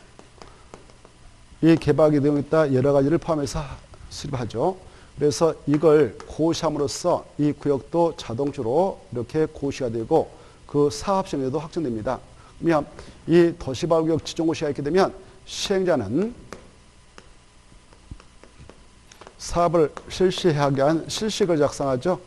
이 개발계 내용에 따라 여러 가지를 포함해서 수립하죠. 그래서 이걸 고시함으로써 이 구역도 자동적으로 이렇게 고시가 되고 그 사업 시행에도 확정됩니다. 그러면 이 도시발구역 지정고시가 있게 되면 시행자는 사업을 실시하게 한 실시계획을 작성하죠.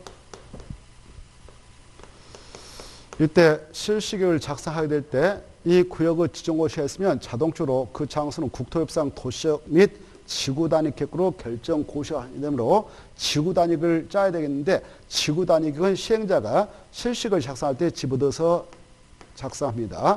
이때 실시계획을 작성하게 될 때 이 구역의 지정고시가 있으면 자동적으로 그 장소는 국토협상 도시역 및 지구단위계획으로 결정 고시가 되므로 지구단위계획을 짜야 되겠는데 지구단위계획은 시행자가 실시계획을 작성할 때 집어넣어서 작성합니다.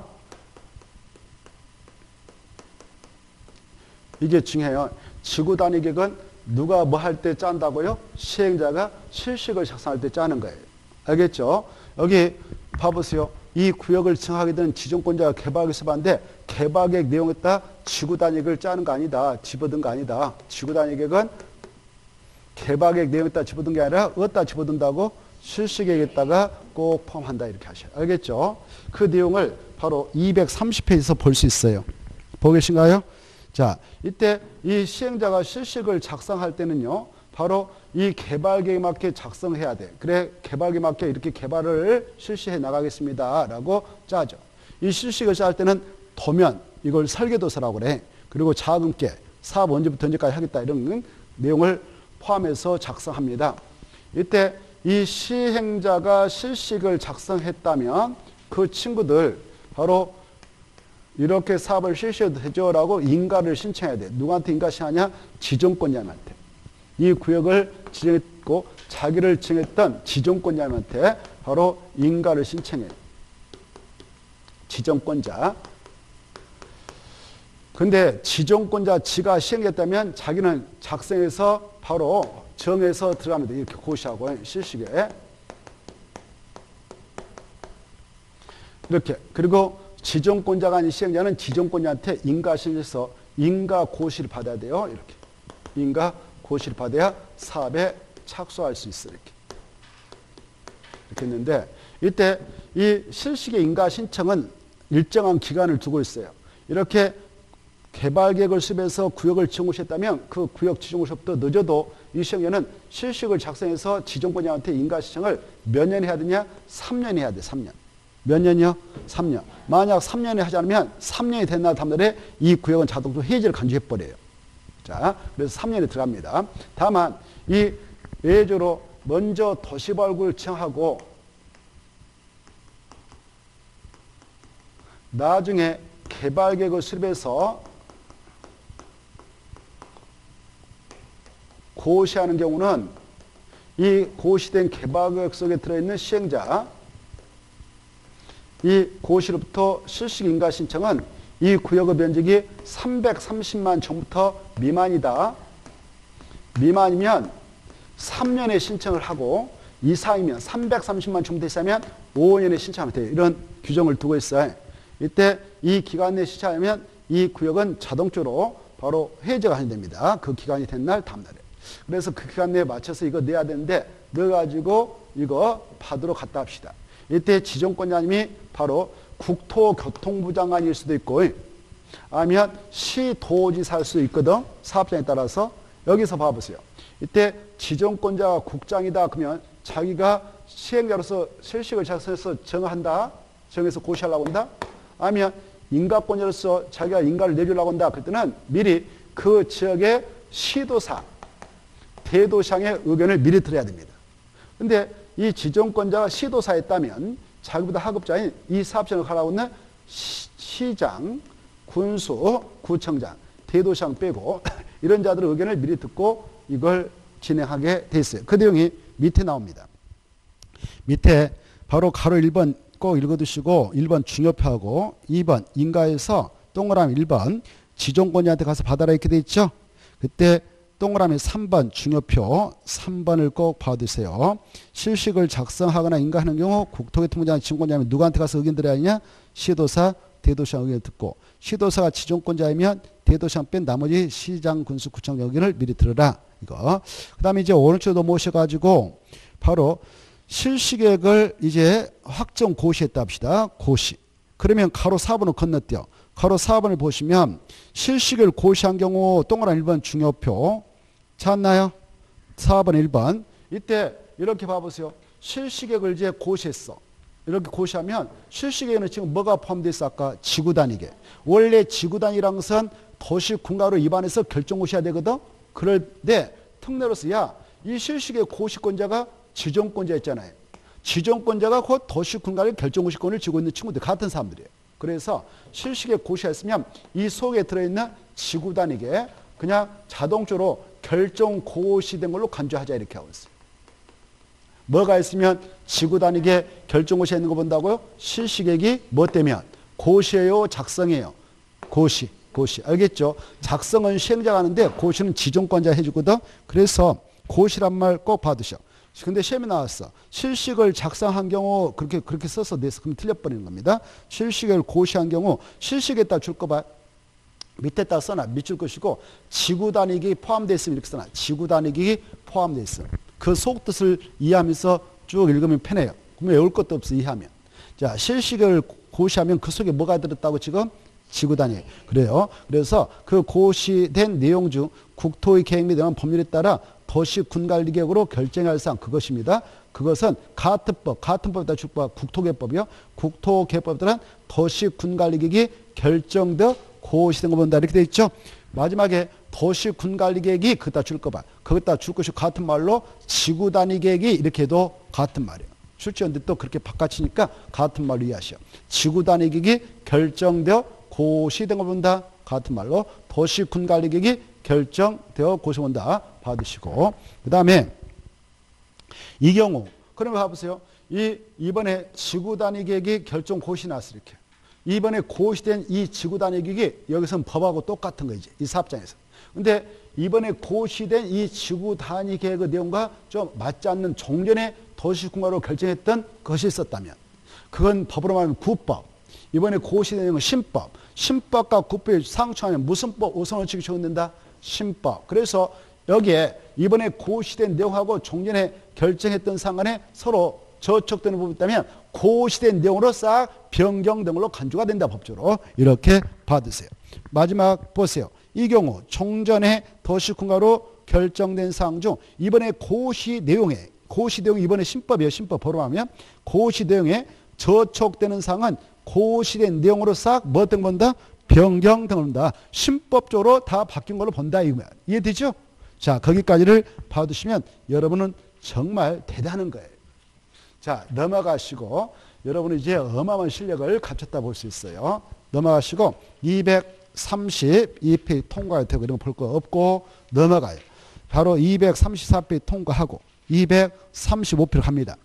이게 중요해요. 지구단위계획은 누가 뭐 할 때 짠다고요? 시행자가 실시계획을 작성할 때 짜는 거예요. 알겠죠? 여기 봐보세요. 이 구역을 정하게 된 지정권자가 개발계획을 봤는데 개발계획 내용에 따라 지구단위계획을 짜는 거 아니다. 집어든 거 아니다. 지구단위계획은 개발계획 내용에 따라 집어든 게 아니라 어디다 집어든다고? 실시계획에다가 꼭 포함한다. 이렇게 하셔요. 알겠죠? 그 내용을 바로 230페이지에서 볼 수 있어요. 보고 계신가요? 자, 이때 이 시행자가 실시계획을 작성할 때는요. 바로 이 개발계획에 맞게 작성해야 돼. 그래 개발계획에 맞게 이렇게 개발을 실시해 나가겠습니다. 라고 짜죠. 이 실시계획을 짤 때는 도면, 이걸 설계도서라고 그래. 그리고 자금계, 사업 언제부터 언제까지 하겠다 이런 내용을 포함해서 작성합니다. 이때 이 시행자가 실시계획을 작성했다면 그 친구들 바로 이렇게 사업을 실시해도 되죠? 라고 인가를 신청해야 돼. 누구한테 인가 신청하냐? 지정권자한테. 이 구역을 지정했고 자기를 지정했던 지정권자한테 바로 인가를 신청해요. 지정권자. 근데 지정권자 지가 시행했다면 자기는 작성해서 바로 정해서 들어갑니다. 이렇게 고시하고 실시계. 이렇게. 그리고 지정권자가 아닌 시행자는 지정권자한테 인가 신청해서 인가 고시를 받아야 돼요. 이렇게. 인가 고시를 받아야 사업에 착수할 수 있어. 이렇게 했는데 이때 이 실시계 인가 신청은 일정한 기간을 두고 있어요. 이렇게 개발계획을 수립해서 구역을 지정고시했다면 그 구역 지정고시부터 늦어도 이 시행자는 실시계획을 작성해서 지정권자한테 인가 신청을 몇 년 해야 되냐? 3년 해야 돼. 3년. 몇 년이요? 3년. 만약 3년에 하지 않으면 3년이 된 날 다음날에 이 구역은 자동적으로 해지를 간주해버려요. 자, 그래서 3년에 들어갑니다. 다만 이 예외적으로 먼저 도시발구를 지정하고 나중에 개발계획을 수립해서 고시하는 경우는 이 고시된 개발구역 속에 들어있는 시행자, 이 고시로부터 실시기 인가 신청은 이 구역의 면적이 330만 제곱미터 미만이다. 미만이면 3년에 신청을 하고 이상이면 330만 제곱미터 이상이면 5년에 신청하면 돼요. 이런 규정을 두고 있어요. 이때 이 기간 내에 신청하면 이 구역은 자동적으로 바로 해제가 됩니다. 그 기간이 된 날 다음 날에. 그래서 그 기간 내에 맞춰서 이거 내야 되는데 넣어가지고 이거 받으러 갔다 합시다. 이때 지정권자님이 바로 국토교통부 장관일 수도 있고 아니면 시도지사일 수도 있거든. 사업장에 따라서. 여기서 봐보세요. 이때 지정권자가 국장이다 그러면 자기가 시행자로서 실식을 작성해서 정한다. 정해서 고시하려고 한다. 아니면 인가권자로서 자기가 인가를 내주려고 한다. 그럴 때는 미리 그 지역의 시도사, 대도시장의 의견을 미리 들어야 됩니다. 근데 이 지정권자가 시도사였다면 자기보다 하급자인 이 사업장을 가라고 하는 시장, 군수, 구청장, 대도시장 빼고 이런 자들의 의견을 미리 듣고 이걸 진행하게 돼 있어요. 그 내용이 밑에 나옵니다. 밑에 바로 가로 1번 꼭 읽어두시고 1번 중요표하고 2번 인가에서 동그라미 1번 지정권자한테 가서 받아라 이렇게 돼 있죠. 그때 동그라미 3번 중요표 3번을 꼭 봐두세요. 실식을 작성하거나 인가하는 경우 국토교통부장 지정권자면 누구한테 가서 의견 들어야 하냐? 시도사, 대도시장 의견을 듣고 시도사가 지정권자이면 대도시장 뺀 나머지 시장, 군수, 구청 의견을 미리 들어라. 이거. 그 다음에 이제 오른쪽으로 모셔가지고 바로 실시계획을 이제 확정 고시했다 합시다. 고시. 그러면 가로 4번을 건너뛰어. 가로 4번을 보시면 실시계획을 고시한 경우 동그라미 1번 중요표 찾나요? 4번 1번. 이때 이렇게 봐보세요. 실시계획을 이제 고시했어. 이렇게 고시하면 실시계획에는 지금 뭐가 포함되어 있어? 아까 지구단위계. 원래 지구단위라는 것은 도시군가로 입안해서 결정고시해야 되거든. 그런데 특례로서 이 실시계획 고시권자가 지정권자였잖아요. 지정권자가 곧 도시군가를 결정고시권을 쥐고 있는 친구들 같은 사람들이에요. 그래서 실시계획 고시했으면 이 속에 들어있는 지구단위계 그냥 자동적으로 결정고시된 걸로 간주하자 이렇게 하고 있어요. 뭐가 있으면 지구단위계 결정고시에 있는 거 본다고요? 실시계획이 뭐 때면? 고시예요? 작성이에요? 고시. 알겠죠? 작성은 시행자가 하는데 고시는 지정권자 해주거든. 그래서 고시란 말 꼭 받으셔. 근데 시험이 나왔어. 실식을 작성한 경우 그렇게 써서 냈어. 그럼 틀려버리는 겁니다. 실식을 고시한 경우 실식에다 줄 거 봐. 밑에다 써놔. 밑줄 것이고 지구단위기 포함되어 있으면 이렇게 써놔. 지구단위기 포함되어 있어. 그 속뜻을 이해하면서 쭉 읽으면 편해요. 그러면 외울 것도 없어 이해하면. 자, 실식을 고시하면 그 속에 뭐가 들었다고 지금? 지구단위. 그래요. 그래서 그 고시된 내용 중 국토의 계획 및 법률에 따라 도시군관리계획으로 결정할 사항 그것입니다. 그것은 같은 법에다 출과 국토계획법이요. 국토계획법에 따른 도시군관리계획이 결정되어 고시된 거 본다. 이렇게 돼 있죠. 마지막에 도시군관리계획이 그다 줄 거 봐. 그것다 줄 것이 같은 말로 지구단위계획이 이렇게 해도 같은 말이에요. 출제원들 또 그렇게 바꿔치니까 같은 말로 이해하시오. 지구단위계획이 결정되어 고시된 거 본다. 같은 말로 도시군관리계획이 결정되어 고시 본다. 받으시고 그 다음에 이 경우 그러면 봐보세요. 이번에 지구단위계획이 결정 고시 났어 이렇게. 이번에 고시된 이 지구단위계획이 여기서는 법하고 똑같은 거지. 이 사업장에서. 근데 이번에 고시된 이 지구단위계획의 내용과 좀 맞지 않는 종전에 도시군가로 결정했던 것이 있었다면 그건 법으로 말하면 구법. 이번에 고시된 내용은 신법. 신법과 구법이 상충하면 무슨 법 우선원칙이 적용된다? 신법. 그래서 여기에 이번에 고시된 내용하고 종전에 결정했던 상관에 서로 저촉되는 부분이 있다면 고시된 내용으로 싹 변경된 걸로 간주가 된다 법적으로. 이렇게 받으세요. 마지막 보세요. 이 경우 종전에 도시군가로 결정된 사항 중 이번에 고시 내용이 이번에 신법이에요. 신법으로 하면 고시 내용에 저촉되는 사항은 고시된 내용으로 싹 뭐 등 본다? 변경등을 본다. 신법적으로 다 바뀐 걸로 본다. 이해되죠? 자, 거기까지를 봐두시면 여러분은 정말 대단한 거예요. 자, 넘어가시고 여러분은 이제 어마어마한 실력을 갖췄다 볼 수 있어요. 넘어가시고 232페이지 통과할 테고 이런 거 볼 거 없고 넘어가요. 바로 234페이지 통과하고 235페이지로 갑니다.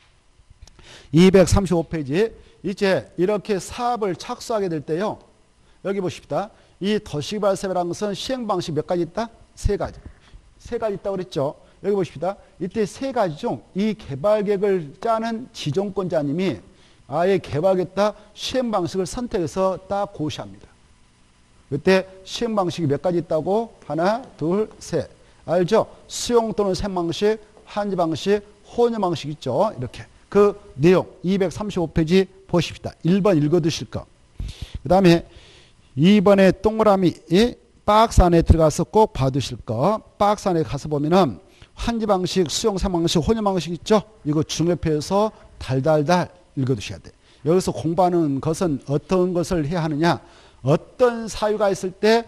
235페이지. 이제 이렇게 사업을 착수하게 될 때요. 여기 보십시다. 이 도시개발사업이라는 것은 시행 방식 몇 가지 있다? 세 가지. 세 가지 있다고 그랬죠. 여기 보십시다. 이때 세 가지 중 이 개발계획을 짜는 지정권자님이 아예 개발하겠다 시행 방식을 선택해서 딱 고시합니다. 그때 시행 방식이 몇 가지 있다고? 하나, 둘, 셋. 알죠? 수용 또는 생 방식, 한지 방식, 혼용 방식 있죠. 이렇게. 그 내용 235페이지 보십시다. 1번 읽어두실 거. 그 다음에 2번에 동그라미 박스 안에 들어가서 꼭 봐두실 거. 박스 안에 가서 보면은 한지 방식, 수용 생 방식, 혼용 방식 있죠. 이거 중요표에서 달달달 읽어두셔야 돼. 여기서 공부하는 것은 어떤 것을 해야 하느냐. 어떤 사유가 있을 때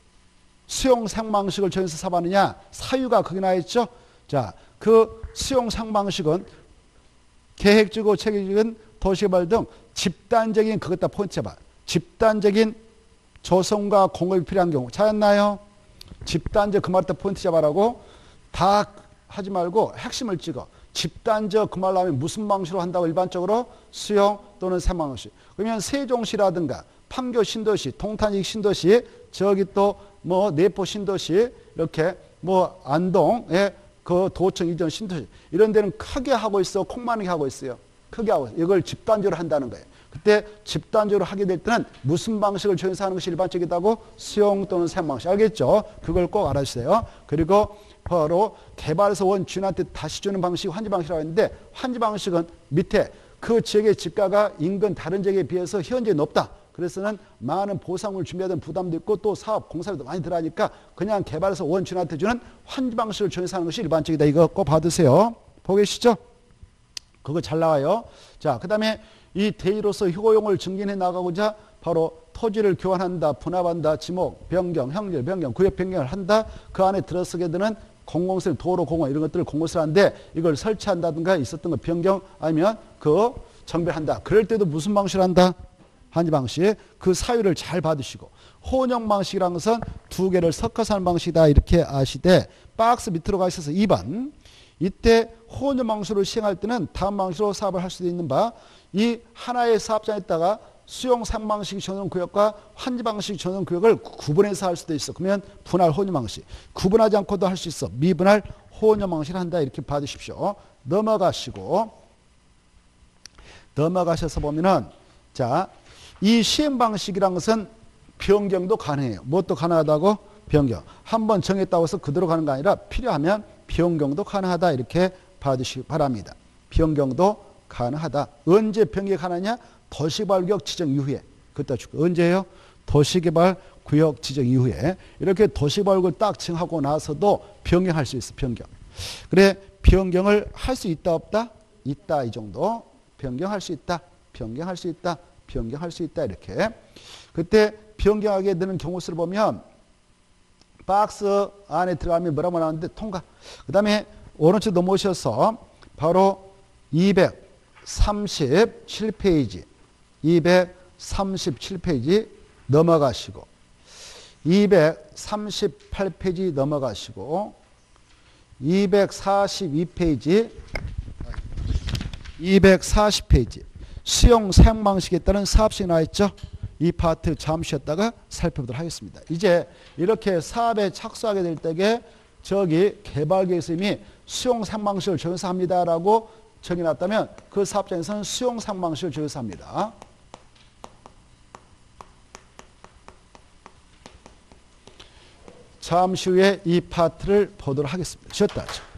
수용 생방식을 정해서 사업하느냐. 사유가 거기 나와 있죠. 자, 그 수용 생방식은 계획적이고 체계적인 도시개발 등 집단적인 그것다 포인트 잡아. 집단적인 조성과 공급이 필요한 경우. 찾았나요? 집단적 그 말다 포인트 잡아라고. 다 하지 말고 핵심을 찍어. 집단적 그 말로 하면 무슨 방식으로 한다고 일반적으로? 수용 또는 생방식. 그러면 세종시라든가 판교 신도시, 동탄 신도시, 저기 또 뭐 내포 신도시, 이렇게 뭐 안동의 그 도청 이전 신도시 이런 데는 크게 하고 있어, 콩만하게 하고 있어요. 크게 하고 있어요. 이걸 집단적으로 한다는 거예요. 그때 집단적으로 하게 될 때는 무슨 방식을 정해서 하는 것이 일반적이다고? 수용 또는 생 방식. 알겠죠? 그걸 꼭 알아주세요. 그리고 바로 개발에서 원 주인한테 다시 주는 방식이 환지 방식이라고 했는데 환지 방식은 밑에 그 지역의 집가가 인근 다른 지역에 비해서 현재 높다. 그래서는 많은 보상을 준비해야 되는 부담도 있고 또 사업 공사비도 많이 들어가니까 그냥 개발해서 원 주인한테 주는 환지 방식을 정해서 하는 것이 일반적이다. 이거 꼭 받으세요. 보고 계시죠? 그거 잘 나와요. 자, 그 다음에 이 대의로서 효용을 증진해 나가고자 바로 토지를 교환한다, 분합한다, 지목, 변경, 형질, 변경, 구역 변경을 한다. 그 안에 들어서게 되는 공공시설, 도로, 공원 이런 것들을 공공시설 하는데 이걸 설치한다든가 있었던 거 변경 아니면 그 정비한다. 그럴 때도 무슨 방식을 한다? 한지 방식. 그 사유를 잘 받으시고 혼용 방식이라는 것은 두 개를 섞어서 하는 방식이다. 이렇게 아시되 박스 밑으로 가 있어서 2번. 이때 혼용 방식으로 시행할 때는 다음 방식으로 사업을 할 수도 있는 바 이 하나의 사업장에다가 수용 상 방식 전용 구역과 환지 방식 전용 구역을 구분해서 할 수도 있어. 그러면 분할 혼용 방식. 구분하지 않고도 할 수 있어. 미분할 혼용 방식을 한다. 이렇게 받으십시오. 넘어가셔서 보면은 자, 이 시행 방식이라는 것은 변경도 가능해요. 무엇도 가능하다고? 변경. 한번 정했다고 해서 그대로 가는 거 아니라 필요하면 변경도 가능하다. 이렇게 받으시기 바랍니다. 변경도 가능하다. 언제 변경이 가능하냐? 도시개발구역 지정 이후에. 그때 줄게요. 언제예요? 도시개발구역 지정 이후에. 이렇게 도시개발구역을 딱 정하고 나서도 변경할 수 있어. 변경. 그래, 변경을 할 수 있다 없다? 있다. 이 정도. 변경할 수 있다. 변경할 수 있다. 변경할 수 있다. 이렇게. 그때 변경하게 되는 경우 수를 보면 박스 안에 들어가면 뭐라고 나오는데 통과. 그 다음에 오른쪽 넘어오셔서 바로 237페이지 237페이지 넘어가시고 238페이지 넘어가시고 242페이지 240페이지 수용 사용 방식에 따른 사업식이 나와있죠. 이 파트 잠시 쉬었다가 살펴보도록 하겠습니다. 이제 이렇게 사업에 착수하게 될 때에 저기 개발계획에서 이미 수용 사용 방식을 정해서 합니다라고 정해놨다면 그 사업장에서는 수용 사용 방식을 정해서 합니다. 잠시 후에 이 파트를 보도록 하겠습니다. 쉬었다 하죠.